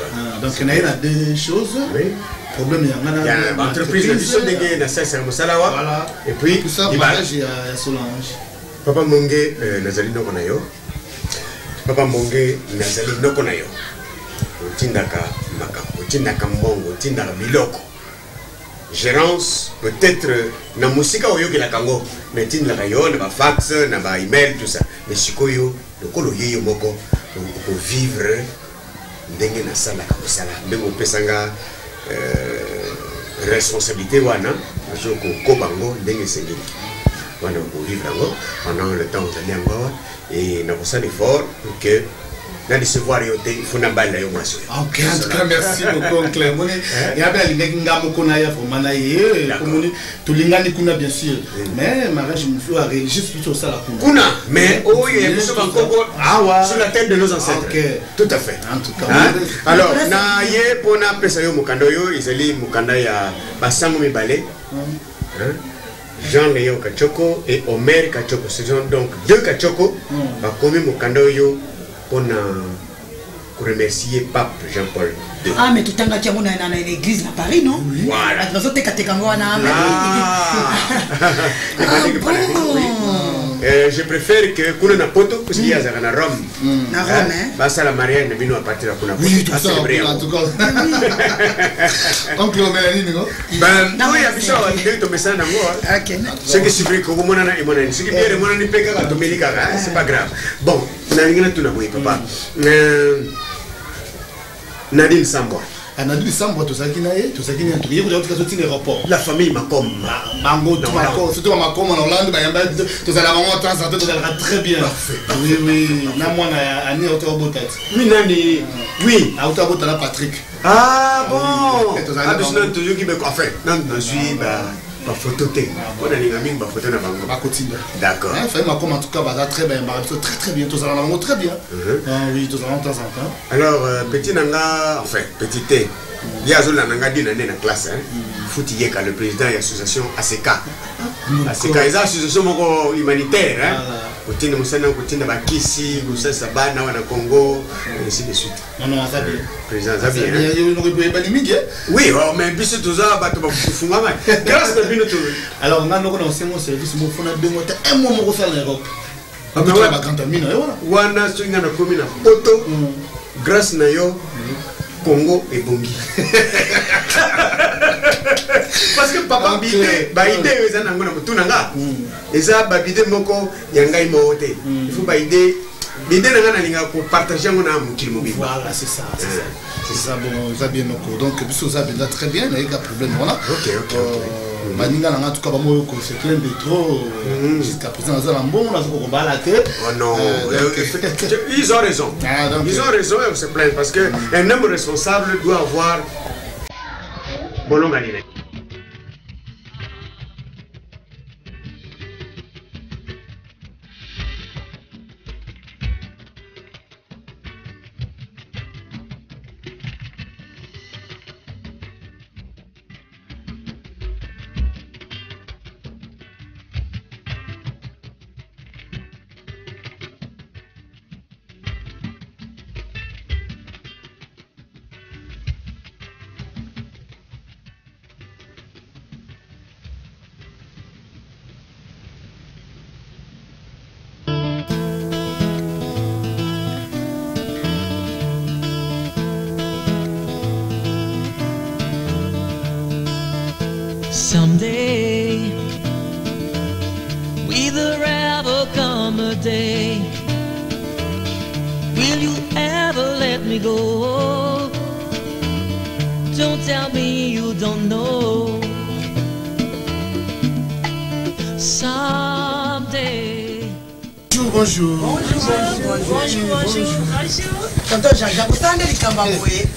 Donc il y a deux choses. Oui. Problème il y a une entreprise de sont des na sasa musalawa. Voilà. Et puis tout ça mariage il y a Solange. Papa Monge nazali noko na yo. Papa Monge nazali noko na yo. Otindaka maka, otindaka mbongo, otindaka biloko. Gérance peut-être na musika oyo ke la kango, mais tindaka yo na ba fax, na ba email tout ça. Mais sikoyo lokolo yeyo moko pour vivre ndenge na sala ka musala. Ndenge opesanga responsabilité wana joko kobango ndenge sengeli wana ko vivre ngo pendant le temps aux années encore et na ko sali fort pour que na recevoir yote il faut na bala yo mwaso. OK, en tout cas merci beaucoup Claire. Moni ya bela lingaki ngamo kona ya vraiment na ye komoni tulingani kuna bien sûr mais mariage mfio a religieux plutôt ça la kuna mais oh il y a beaucoup de sur la tête de nos ancêtres. OK, tout à fait. En tout cas alors na ye pona pesa yo mukando yo izali mukanda ya basango mibale. Jean Léo Kachoko et Omer Kachoko, ce sont donc deux Kachoko va commis mukando yo pour remercier Pape Jean-Paul deux. Ah, mais tout le temps, tu as dans l'église à Paris, non? Voilà. Nous autres, tu Euh, je préfère que kuna na poto parce qu'il y a ça na Rome. Na Rome, hein? Bah ça la mariage ne vient à partir de kuna poto. Oui, tout ça en tout cas. Oncle Mélanie non? Ben, oui, il y a biso ndio to message na moi. OK. Ce qui suffit que vous mona et mona, ce qui bien mona ni peka ka to melika, c'est pas grave. Bon, na ngina tuna boy papa. Euh Nadine Sambwa. Nadine Sambwa to saki na ye, to saki ni to ye ko to soti l'aéroport. La famille Makom. Bango to Makom, surtout Makom en Hollande, ba yamba to za la maman to santé to za très bien. Oui oui, na moi na ani auto botat. Oui nani. Oui, auto botat la Patrick. Ah bon. Ah bisna toujours qui me enfin. Non, non, je suis ba ba photo té. On a les amis ba photo na bango. Ba continue. D'accord. Hein, fait Makom en tout cas va très bien, ba très très bien, to za la maman très bien. Ah oui, to za en temps en temps. Alors petit nanga, enfin petit té. Il y a Zola Nangadi dans la classe, Foutiyeka, le président de l'association A C K. A C K, c'est l'association humanitaire. Côté de Moussana, côté de Bakissi, Moussa Sabana, au Congo, et ainsi de suite. Non, non, ça bien. Président Zabi. Oui, mais puis c'est tout ça, grâce à Binoto. Alors, nous avons aussi mon service, mon fonds de deux mois, un mois, mon faire l'Europe. On va pas quand on mine, voilà. On a sur une commune à Poto, grâce à yo. Congo et Bongi. Parce que papa bide, ba ide eza nango na mutunanga. Eza ba bide moko yangai mote. Il faut ba ide bide nanga na linga ko partager ngona mukili mobi. Voilà, c'est ça, c'est ça. C'est ça bon, ça bien noko. Donc biso ça bien très bien, il y a problème voilà. OK, OK. Baninga nanga tout cas ba moyo ko c'est plein de trop jusqu'à présent ça bon là ko ba la tête. Oh non, ils ont raison. Ils ont raison et on se plaint parce que un homme responsable doit avoir bolongalina. Someday, will there ever come a day? Will you ever let me go? Don't tell me you don't know. Someday. Bonjour, bonjour. Bonjour, bonjour, bonjour. Tonton Jean-Jacques, vous savez les Cambaboué.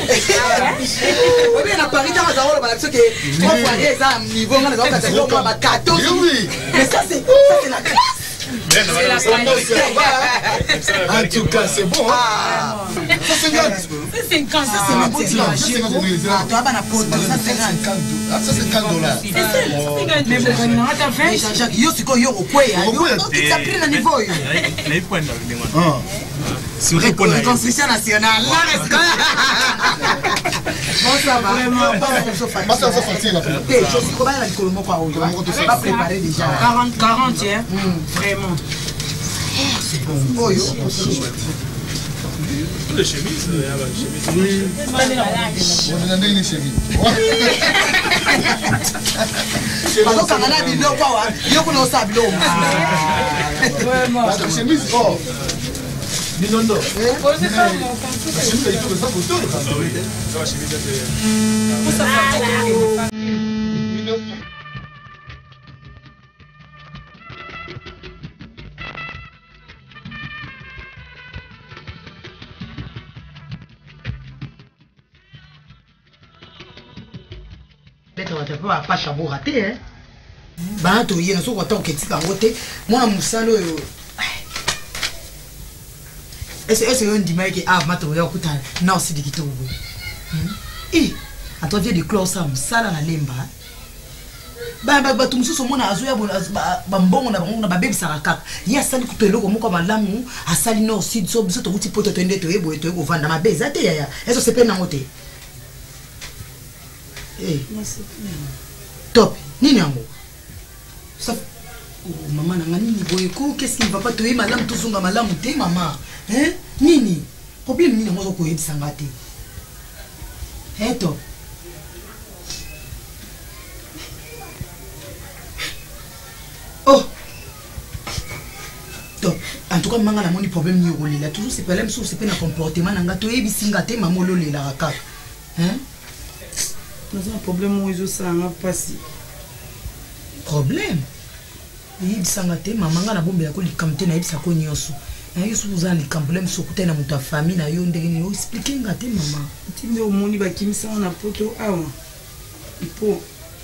Oui, la Paris, dans la zone, on a dit que trois fois les âmes, niveau, on a dit que c'est un cadeau. Oui, mais ça, c'est la classe. En tout cas, c'est bon. Ça, c'est cinquante. C'est cinquante, ça, c'est maintenant. Ah, toi, la pote, ça, c'est cinquante. Ah, ça, c'est cinquante dollars. C'est ça. Mais vous avez un vingt. Jean-Jacques, yo, c'est quoi, yo, au quoi? Tu t'as pris le niveau. Ah. sur répondre Reconstruction nationale. Bon, ça va. Vraiment, pas Pas ça, ça facile là. je suis comment la colomo quoi aujourd'hui. Je suis pas préparé déjà. quarante quarante, hein. Vraiment. C'est bon. Oh yo. Les chemises, il y a les chemises. On a des chemises. Parce que quand on a dit non quoi, yo qu'on a sabi l'homme. Vraiment. La chemise oh. Binondo. Posez ça mon La chemise il faut ça pour tout. Ah oui. Ça va chemise Peut-être on va pas chabot raté hein. Bah to yena so kwata oketika ngote mwana musalo yo. Est-ce est-ce on dit que ah mato ya kuta na aussi dikito bo. Eh, ato vient de close ça musala na lemba. Ba ba ba tumususo mona azoya ba mbongo na bango na ba bebisa kaka. Ya sali kutoloko moko malamu asali no sud so biso to kuti poto to ndete yebo to yebo vanda mabeza te ya. Est-ce c'est pe na ngote. Eh, top. Nini yango? Ça oh maman nanga nini boyeko qu'est-ce qui ne va pas te y madame tout songa malamu te maman. Hein? Nini? Problème nini ngozo ko yebisa ngate. Eh top. Oh. Top. En tout cas manga na moni problème ni rolela toujours c'est problème sur c'est pas na comportement nanga to yebisi ngate maman lolela kaka. Hein? Nous avons un problème où ils sont en passé. Problème? Il s'en a été, maman a la bombe à l'école, comme tu n'as pas connu yosu. Il y a souvent des problèmes sur côté de ta famille, na yon de yon expliquer ngate maman. Tu me au moni ba kim sa na poto awa. Il faut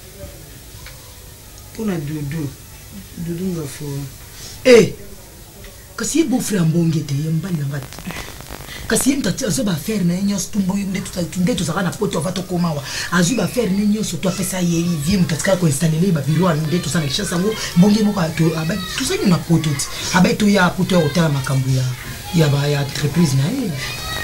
pour na dodo. Dodo nga fo. Eh. Kasi beau frère mbongete yamba ngati. Kasi mtati azo ba faire na nyos tumbo yinde tutunde tuzaka na poto va to komawa. Azu ba faire ni nyos to pesa ye vie mtatika ko installer ba biro ande to sana kisha sango mbonge moko to aba to sana na poto. Aba to ya poto ya hotela makambu ya ya ba ya entreprise na ye.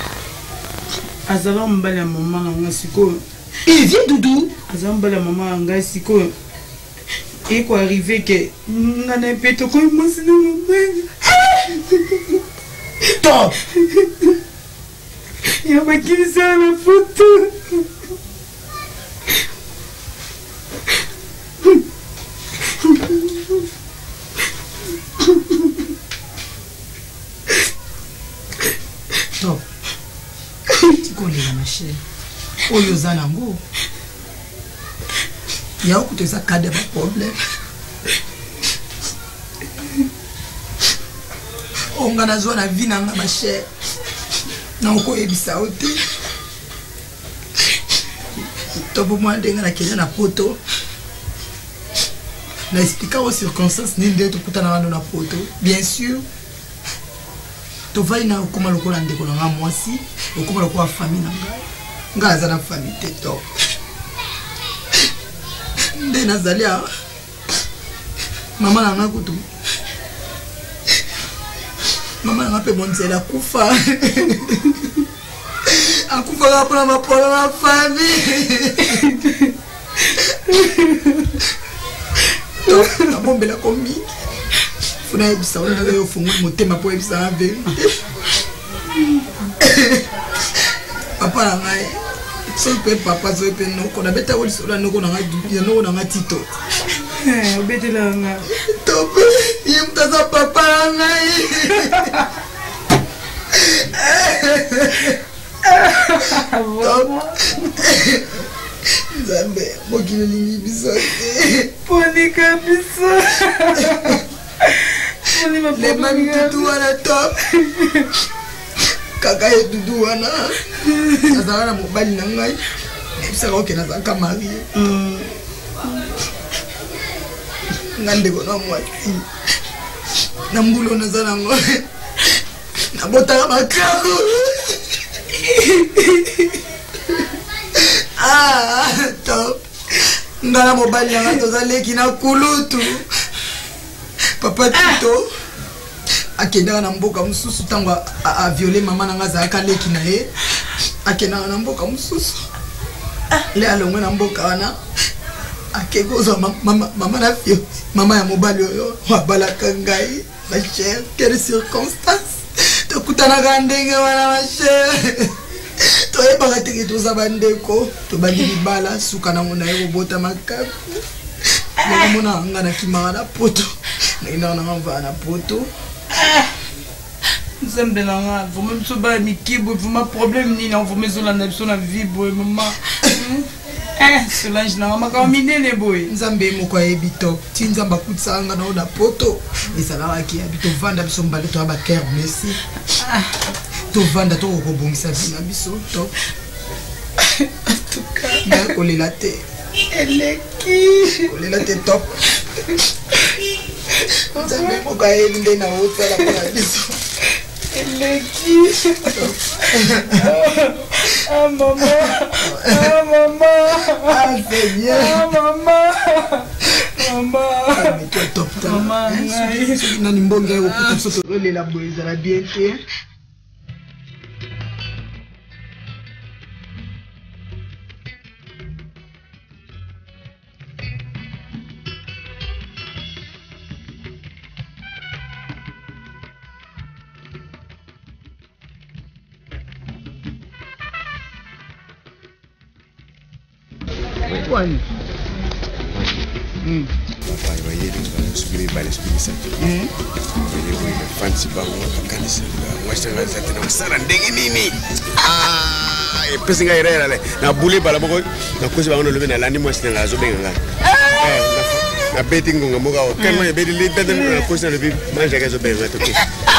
Azala mbala mama nga siko. Eh viens Doudou. Azala mbala mama nga siko. Et quoi arrivé que ngana peto ko musino mbala. Top. Il y a pas qui me la photo. Top. Tu connais ma chérie. Oyo zanango. Il y a beaucoup de ça cas de problème. On a besoin de vie dans ma chère. Na uko ebisa ote. Tobo mwande ngana kenya na poto. Na expliquer aux circonstances ni ndeto kutana wana na poto. Bien sûr. To vai na ukoma lokola ndeko na mwasi, ukoma lokola famille na ngai. Ngaza na famille te top. Nde nazalia. Mama na ngakutu. Maman m'a fait mon Dieu la kufa. A kufa la pour ma pour ma famille. Donc la bombe la commis. Faut na ebisa on na yo fungu motema po ebisa ave. Papa na ngai. So pe papa so pe no ko na beta woli so na no ko na ngai no na ngai tito. Eh obete la nga. Top. Yimtaza papa ngai. Zambe, mokili lingi bisote. Poni kabisa. Poni ma le mami tutu wana top. Kaka ye tutu wana. Azala na mobali na ngai. Ebisa ko kena zaka mari. Ngande ko na mwati. Na mbulo na zana ngoe. Na bota makako. Ah, top. Ngana mobali na ngato zaleki na kulutu. Papa Tito. akendaka na mboka mosusu ntango aviole mama na nga azalaka leki na ye akendaka na mboka mosusu le alongwe na mboka wana akeki kozwa mama na fio mama ya mobali oyo abalaka ngai ma chere quelle circonstance tokutanaka ndenge wana ma chere toyebaka teke toza bandeko tobandi libala suka nango na ye kobota makaku nakomona nga nakimaka na poto naindaka nanga mvaa na poto nzambe na nga vraimen biso baya mikibo vraimen problème nini vraimen ezolanda biso na vie boye mama solange na nga makambo minene boye nzambe moko ayebi to ti nzambe akutisaka nga nao na poto ezalakaki yabi tovanda biso mbale toya baker merci tovanda tokokobongisa bina biso to naya kolela te eleki kolela te top nzambe moko ayebi nde na otala mpona biso eleki ah mama ah mama ah seigneur ah mama mama top mama nani mbonge okokuta biso tokolela boye ezala bien te Kwani? Mm. Papa, il va y aller, il va subir les balles, subir les sacs. Mm. Il va y aller, fancy bang, il va cancer. Moi, je suis là, je suis là, ça ndenge nini. Ah, et puis c'est nga ira là. Na boule bala boko, na kosi ba on lever na landi moi c'est na zo benga. Eh, na betting ngo ngoka o. Kan moi bedi le tete na kosi na lever, manje ka zo benga to.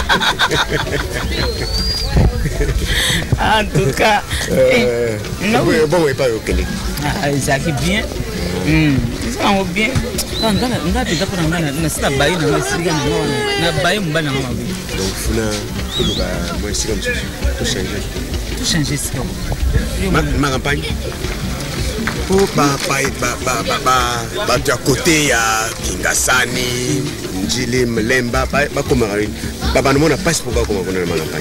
En tout cas, euh, non. Bon, et pas au Kenya. Ah, ça qui bien. Hmm, ça va bien. Quand on a on a déjà pour on a na sita bayi na na sika na na bayi mbana na mabi. Donc funa tout ba moi c'est comme ça. Tout changer. Tout changer ça. Ma ma campagne. Pour ba ba ba ba ba ba tu à côté ya Kingasani, Njili Mlemba ba ba comme Marine. Baba nous on a pas pour pas comme on a ma campagne.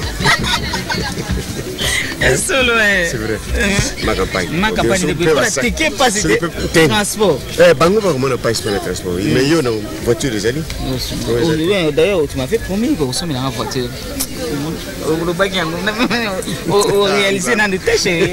Solo eh. C'est vrai. Ma campagne. Ma campagne de pour la ticket pas c'est transport. Eh bango pas comment on a pas pour le transport. Mais yo na voiture des amis. Oui, d'ailleurs tu m'as fait promis que vous sommes dans la voiture. Au bac au réaliser dans des tâches.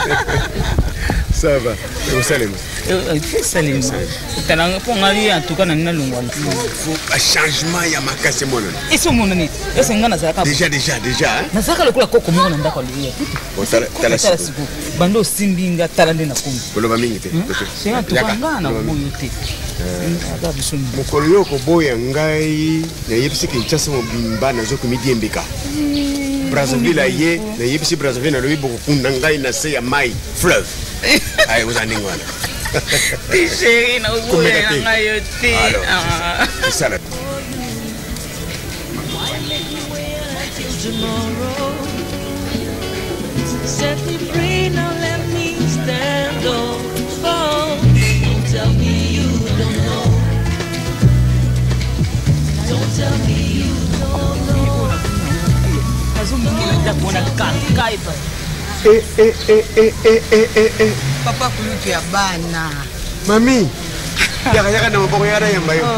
Ça va. Au Salem. Au Salem. Talanga pour ngari en tout cas na lungwa. Faut un changement ya makase mono. Et so mono ni. Ese ngana zaka. Déjà déjà déjà. Na zaka lokula koko mono na ndako liya. Bon tala tala siku. Bando simbinga talande na kumi. Boloba mingi te. C'est un tout ngana boyo te. Aba bisoni. Mokolo yoko boya ngai na yebisi Kinshasa mo bimbana zo komidi embeka. Brazzaville aye na yebisi Brazzaville na lobi boko kunda ngai na se ya mai fleuve. Aïe, vous en avez un. Chérie, nous voulons un aïeuté. C'est ça là. Set me free, now let me stand on. Oh, don't tell me you don't know. Don't tell me you don't know. Eh, eh, eh, eh, eh, eh, eh, eh. Papa kulutu ya bana. Mami. Yaka yaka na maboko yara yamba yo.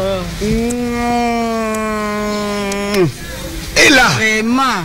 Et là. Vraiment.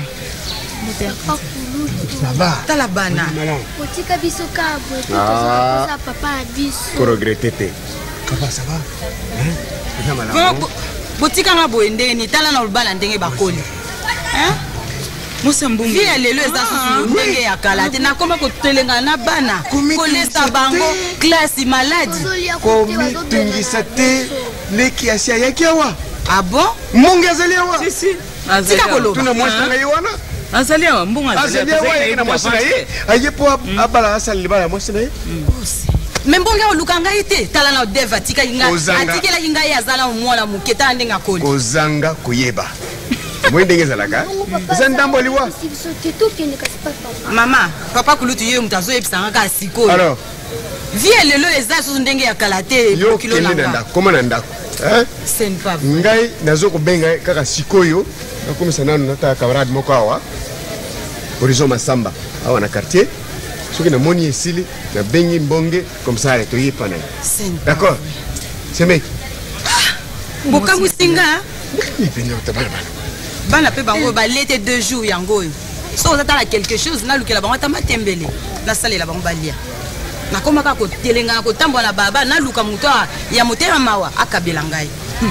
Ça va. T'as la bana. Otika biso kabo. Ah. Ça papa biso. Pour regretter te. Papa ça va? Hein? Ça va là. Botika nga boendeni tala na lubala ndenge bakoli. Hein? Mosambungu. Via lelo eza susu ndenge ya kala te nakoma kotelenga na bana. Kolesta bango classe maladie. Komi tungisa te leki asia yaki awa. Ah bon? Mungu azali awa. Si si. Tika kolo. Tuna mwasi na yiwana. Azali awa mbungu azali. Azali awa yaki mwasi na ye. Aye po abala asali libala mwasi na ye. Mais mbonge oluka ngai te tala na deva tika inga atikela inga ya zala mwana muketa ndenga koli. Ozanga kuyeba. Mwendenge zalaka. Zandambo liwa. Mama, papa kulutu yeye mtazo episa nga siko. Alors, vie lelo eza so ndenge ya kalate yo kilo nanda koma nanda hein c'est pas vrai ngai nazo ko benga kaka sikoyo na komisa nanu nata camarade moko awa horizon masamba awa na quartier soki na moni esili na bengi mbonge comme ça to yipa na d'accord c'est mec boka musinga ni pena tabana bana pe bango ba lete deux jours yango so ozatala quelque chose na lukela bango tama tembele na salela bango balia na koma ka ko telenga ko tambo na baba na luka muto ya motema mawa akabela ngai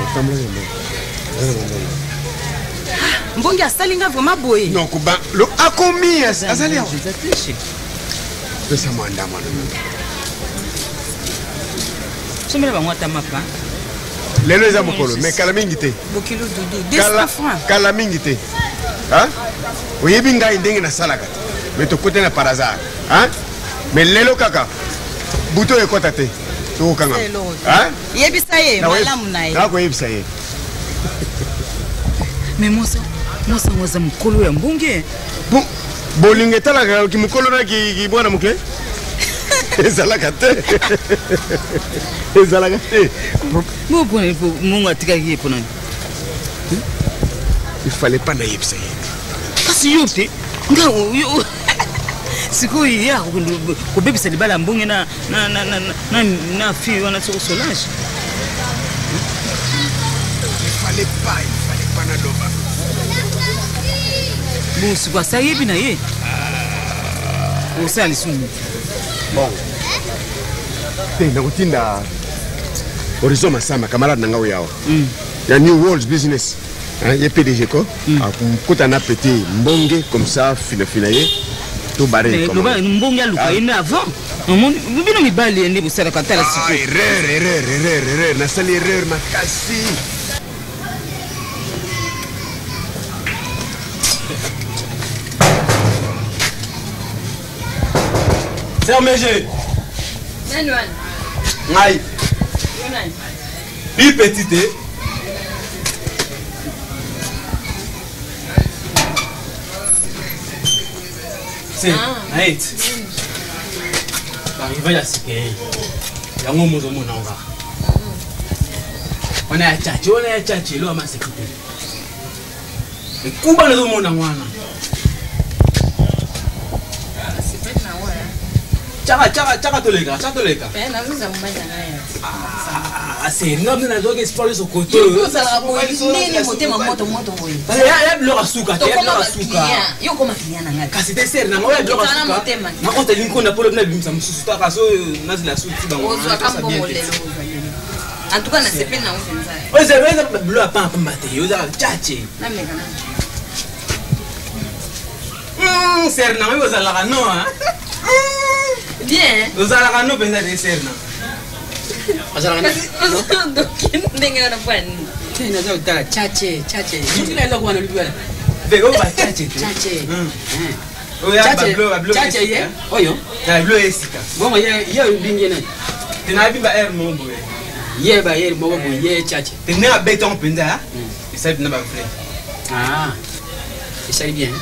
mbongi asalinga vraiment boye non kuba lo akomi asali awa pesa mwanda mwana somela bango tamapa lelo eza mokolo mais kala mingi te bokilo dudu deux cents francs kala mingi te hein oyebi ngai ndenge nasalaka mais tokote na par hasard hein mais lelo kaka buto ekota te tokokanga hein yebisa ye malamu na ye nakoyebisa ye mais mosa mosa moza mokolo ya mbonge bolingo etalaka kimokolo na kibwana moke ezalaka te ezalaka te mopona mongo atikaki ye mpona il fallait pas nayebisa ye kasi yo te nga sikoyo ya kobebisa libala mbonge na fille wana soko Solange il fallait pas il fallait pas naloba bon siko asayebi na ye osala lisumu bon te nakotinda horizon masamba camarade nanga oyo awa ya new world business ye P D G ko akumkuta na petit mbonge comme ça fina fina ye to bare comme mbonge aluka ina avant bino mibali ende busala katala siko erreur erreur erreur erreur na sali erreur makasi Sermege. Manuel. Ngai. Yonan. Bi petite. C'est right. Arriva ya sike. Yango mozo mona nga. Ona ya chachi, ona ya chachi lo ama sekute. Ekuba nazo mona ngwana. Chaka chaka chaka toleka, chaka toleka. Eh, na uza mbaya naye. Ah, c'est ngam na zoke sport so koto. Yo sala boy, nini motema moto moto boy. Ya ya bloka suka, ya bloka suka. Yo koma kiliana ngai. Kasi te ser na ngoya bloka suka. Na konta linko na polo na bimsa mususu ta kaso nazila suti bango. Ozo akambo molelo. En tout cas na sepe na uzenza. Ozo weza bloka pa pa mbate, yo za chache. Na meka na. Hmm, ser na yo za la no hein. Bien. Vous allez rendre bien des cernes. Vous allez rendre. Donc, ndenge na pwani. Tena za utala chache chache. Ndile ndo kwa nalibwa. Vego ba chache. Chache. Mm. Oya ba blo ba blo. Chache ye. Oyo. Na blo esika. Bongo ye ye mbinge na. Tena bi ba air mo boye. Ye ba ye mo bo ye chache. Tena béton pinda. Et ça na ba vrai. Ah. Et ça bien.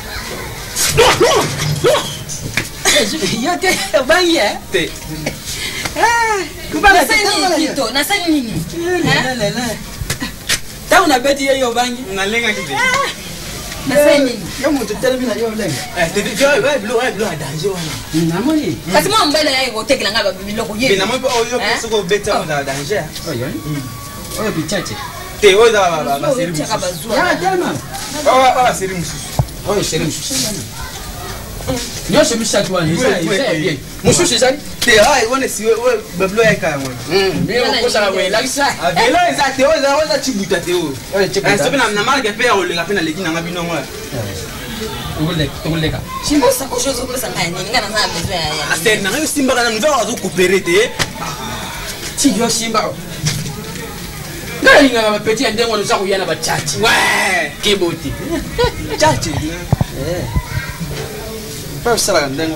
Yo te bangi eh te ah kubanga sani kito na sani nini la la la ta una beti yo bangi na lenga kite na sani nini yo mutu telebi na yo lenga eh te te yo blo blo danger wana na moni kasi mo mbele ya go tekela ngaba biloko ye na mo yo soko beta na danger oyo oyo bichache te oyo ba ba ba seri ya tellement oh ba seri mususu oyo seri mususu nyosho misatu wani isa bien mususu zani te ai wone si we bablo ya kaya mwana mm bien ko sala we lakisa avelo eza te oza oza chibuta te o eh sobe na na marque pe ya olenga pe na leki na ngabino ngwa togole togoleka chimbo sa ko chose ko sanga ni ngana na bezo ya ya ase na ngayo simba kana nzo wazo coopérer te ti yo simba ngani ngaba petit ndengo no sako yana ba chachi ouais kiboti chachi eh pas ça la ndengo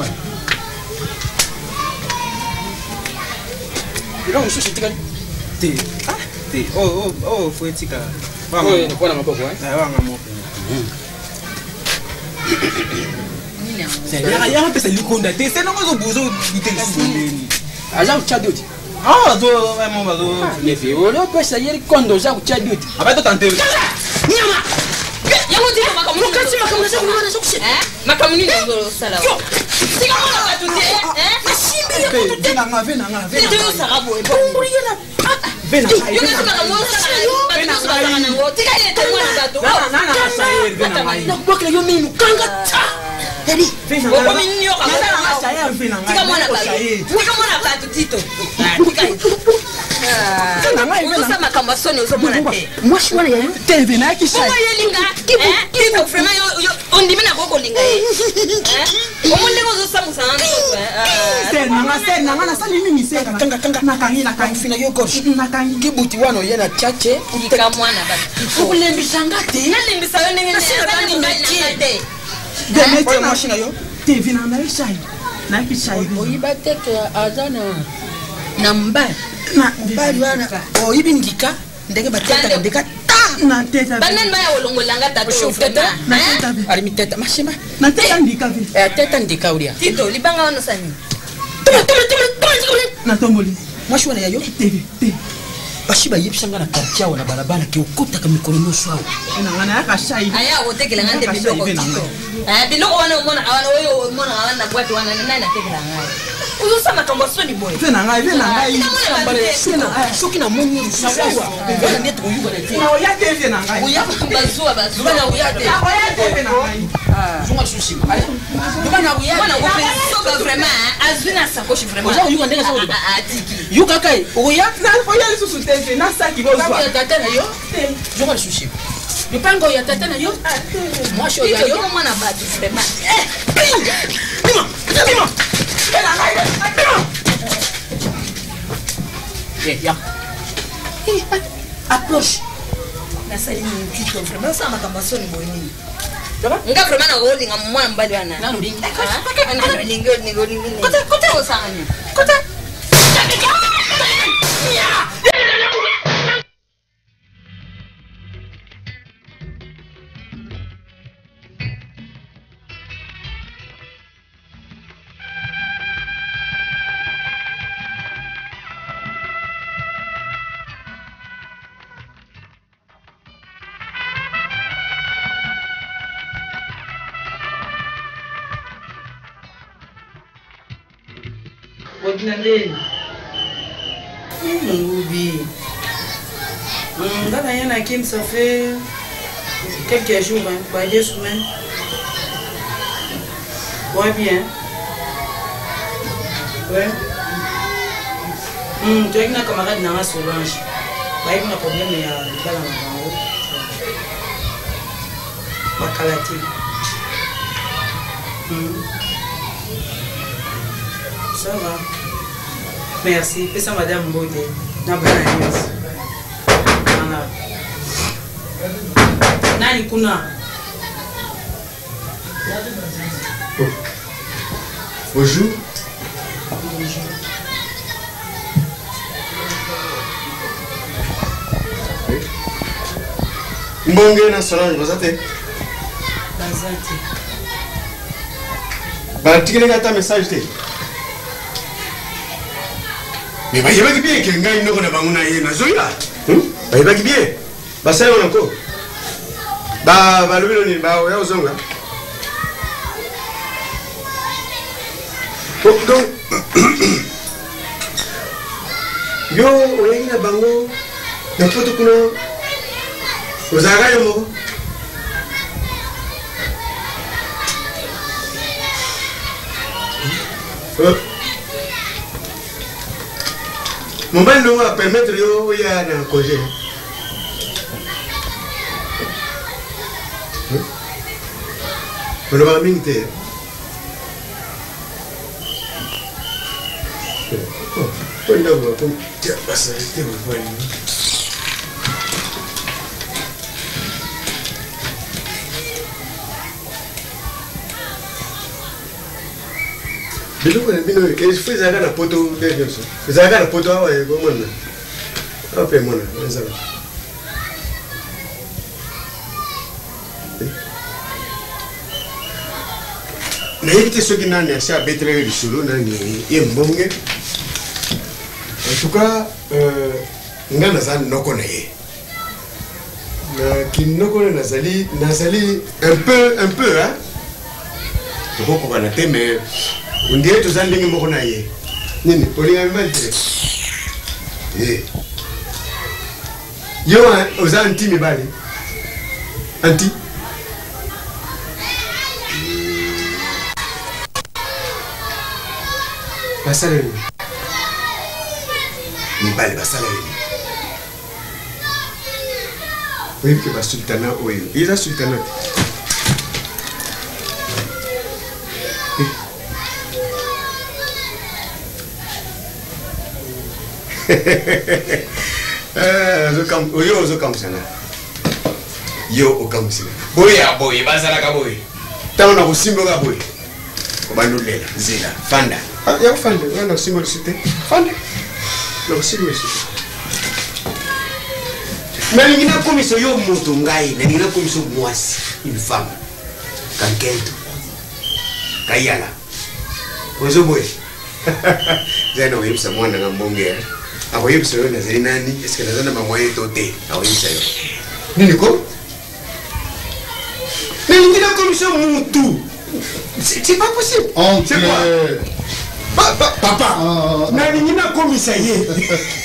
ilo mususu tika te ah te oh oh oh foi tika vamos oh kwa na maboko eh eh wanga moko c'est ya ya pesa likonda te c'est non zo buzo biteli aza kutia duti ah bazo vraiment bazo levi olo pesa yeli kondo oza kutia duti abato tante nyama yango ndi makamuni kasi makamuni za kumana za kushia eh makamuni ngo sala yo sika mona batu te eh masimbi ya kutu te vena nga vena nga vena ndi yo sarabo e po muri yana vena nga yo ngi makamuni vena nga na ngo tika ile te mwana batu na na na sayer vena nga na kubakela yo minu kanga ta yani vena nga ko minyo ka na na sayer vena nga tika mwana batu tika mwana batu tito tika vena nga vena nga makambo soni uzomona te mwashi wana ya te vena kisha Comment yelinga kibu kibu vraiment yo yo ondimi na koko linga eh comment lengo zo samu sana sen nanga sen nanga na sali nini sen kanga kanga na kangi na kangi fina yo gorge na kangi kibuti wano yena chache ika mwana basi ukulembisa ngate nalembisa yo nenge na te demete mashina yo te vena na ishai na kishai oyiba teke azana na mba na mbali wana oyibi ndika ndenge bateka ndeka na teta banan baya wolongolanga tato shufeta na teta ari miteta mashima na teta ndika vi eh teta ndika ulia tito libanga wana sani tuma tuma tuma tuma na tomboli mwashi wana yayo te te bashiba yebisanga na quartier wana balabala ke ukota ka mikolo no swa ina ngana ya kashai aya wotekela ngande biloko tito eh biloko wana umona awana oyo umona awana bwati wana nani natekela ngaya uzo sama tombo soni boy vena nga vena nga soki na moni rusawa vena net ko yuba te na oya te vena nga uya bazua bazua na uya te oya te vena nga zunga sushi bana uya wana ko penso vraiment azuna sakoshi vraiment oza yuba ndenge sawo atiki yuka kai uya na oya lisusu te vena saki bozwa ya tata na yo zunga sushi mipango ya tata na yo moi sho ya yo mwana batu vraiment eh bima bima vena nga bima eh ya approche nasali ni tito vraiment ça makambo soni boyini nga vraiment na holdinga mwana mbali wana nanu lingi ana lingi lingi lingi kota kota osanga kota Ordinaleni. Moubi. Dans la Yana Kim, ça fait quelques jours, hein, pas deux semaines. Ouais, bien. Ouais. Hum, tu as une camarade dans la Solange. Pas un problème, il y a des balles en haut. Bakalati. Hum. Ça va. Merci. Fais ça, madame Mbode. Na banane. Voilà. Nani kuna? Bonjour. Bonjour. Mbonge na Solange bazate. Bazate. Ba tikele kata message te. Mais ba yeba ki bien ke ngai ndoko na banguna ye na zoila. Hm? Ba yeba ki bien. Ba sai ona ko. Ba ba lobilo ni ba ya uzonga. Donc yo oyengi na bango na poto kuna uzaga yo mo. Mobile no va permettre yo ya na congé. Pero va mingi. Oh, kwenda kwa kwa basa te kwa ni. Biloko bino ke fiza kana poto de Dios. Fiza kana poto awa e go mona. Ape mona, nzaba. Na yiti soki nani asha betre risolo nani e mbonge. tout cas, euh, nga naza noko na ye. Na kinoko na nazali, nazali un peu, un peu, hein. Toko ko na te mais on dirait to zandingi moko na ye. Nini, olinga mimali. Eh. Yo, aux anti mibali. Anti. Basala ni. Mibali basala ni. Oui, que bas sultana oyo. Il a sultana. Eh, zo kam oyo zo kam sana. Yo o kam sana. Boy ya boy, basala ka boy. Tawo na kusimbo ka boy. Kubandulela zila fanda. Ah, ya fanda, na kusimbo site. Fanda. Na kusimbo site. Na ningina komiso yo mutu ngai, na ningina komiso mwasi, une femme. Kankento. Kayala. Ozo boy. Zeno yimsa mwana ngambonge. Ako yimsa yo na zinani, eske na zana mamwaye tote. Ako yimsa yo. Nini ko? Mais il a comme ça mon tout. C'est pas possible. C'est quoi? Papa, papa. Mais il a comme ça y est.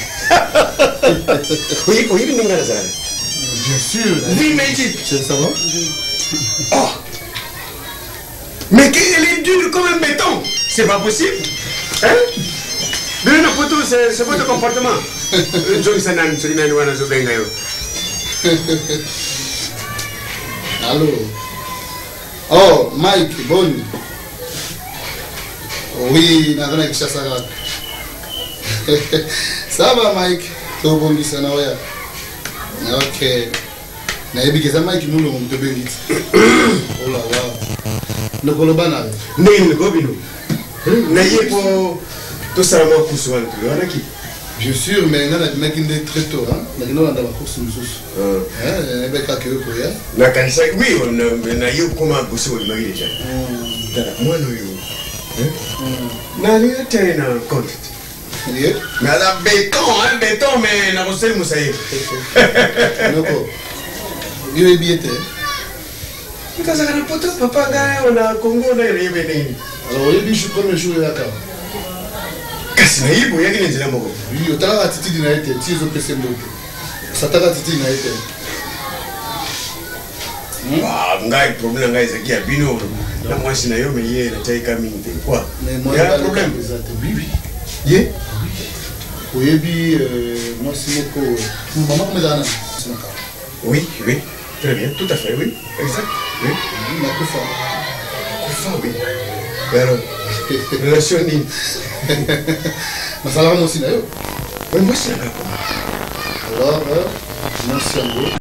Oui, oui, il n'a pas. Bien sûr. Oui, mais il. Ça va? Oh. Mais qu'elle est dure comme un béton. C'est pas possible. Hein? Mais une photo, c'est votre comportement. Johnny Sanan, c'est une nouvelle chose. Allô? Oh, Mike, bon. Oui, nadhani kisha sana. Sawa Mike, to bongi sana waya. Okay. Na yebi keza Mike nulo mto bengi. Ola wa. Ndokolo bana. Nini gobino? Na yepo to sarama kuswan tu. Wana ki? Bien sûr, mais on a des mecs qui sont très tôt, hein. Mais on a des courses nous tous. Hein, il y a des mecs qui pour hier. Na kanisa, oui, on a na yo comment bosser au mari déjà. Moi no yo. Hein? Na ni tena na compte. Mais la béton, hein, béton mais na bosser musaye. Noko. Yo est bien té. Parce que na poto papa ga on a Congo na yebe nini. Alors, il bichu comme jour là ka. Kasi na yibo yaki nzela moko. Oui, otala attitude na été, ti zo pese moko. Sataka attitude na été. Ah, ngai problème ngai zaki abino. Na mwasi na yo me ye na taika mingi quoi. Mais moi il y a un problème. Oui, oui. Ye? Oyebi moi si moko. Maman comme ça. Oui, oui. Très bien, tout à fait, oui. Exact. Oui. Na kufa. Kufa, oui. Alors, relation ni. Masala mo sina yo. Oui, moi c'est là. Alors, moi c'est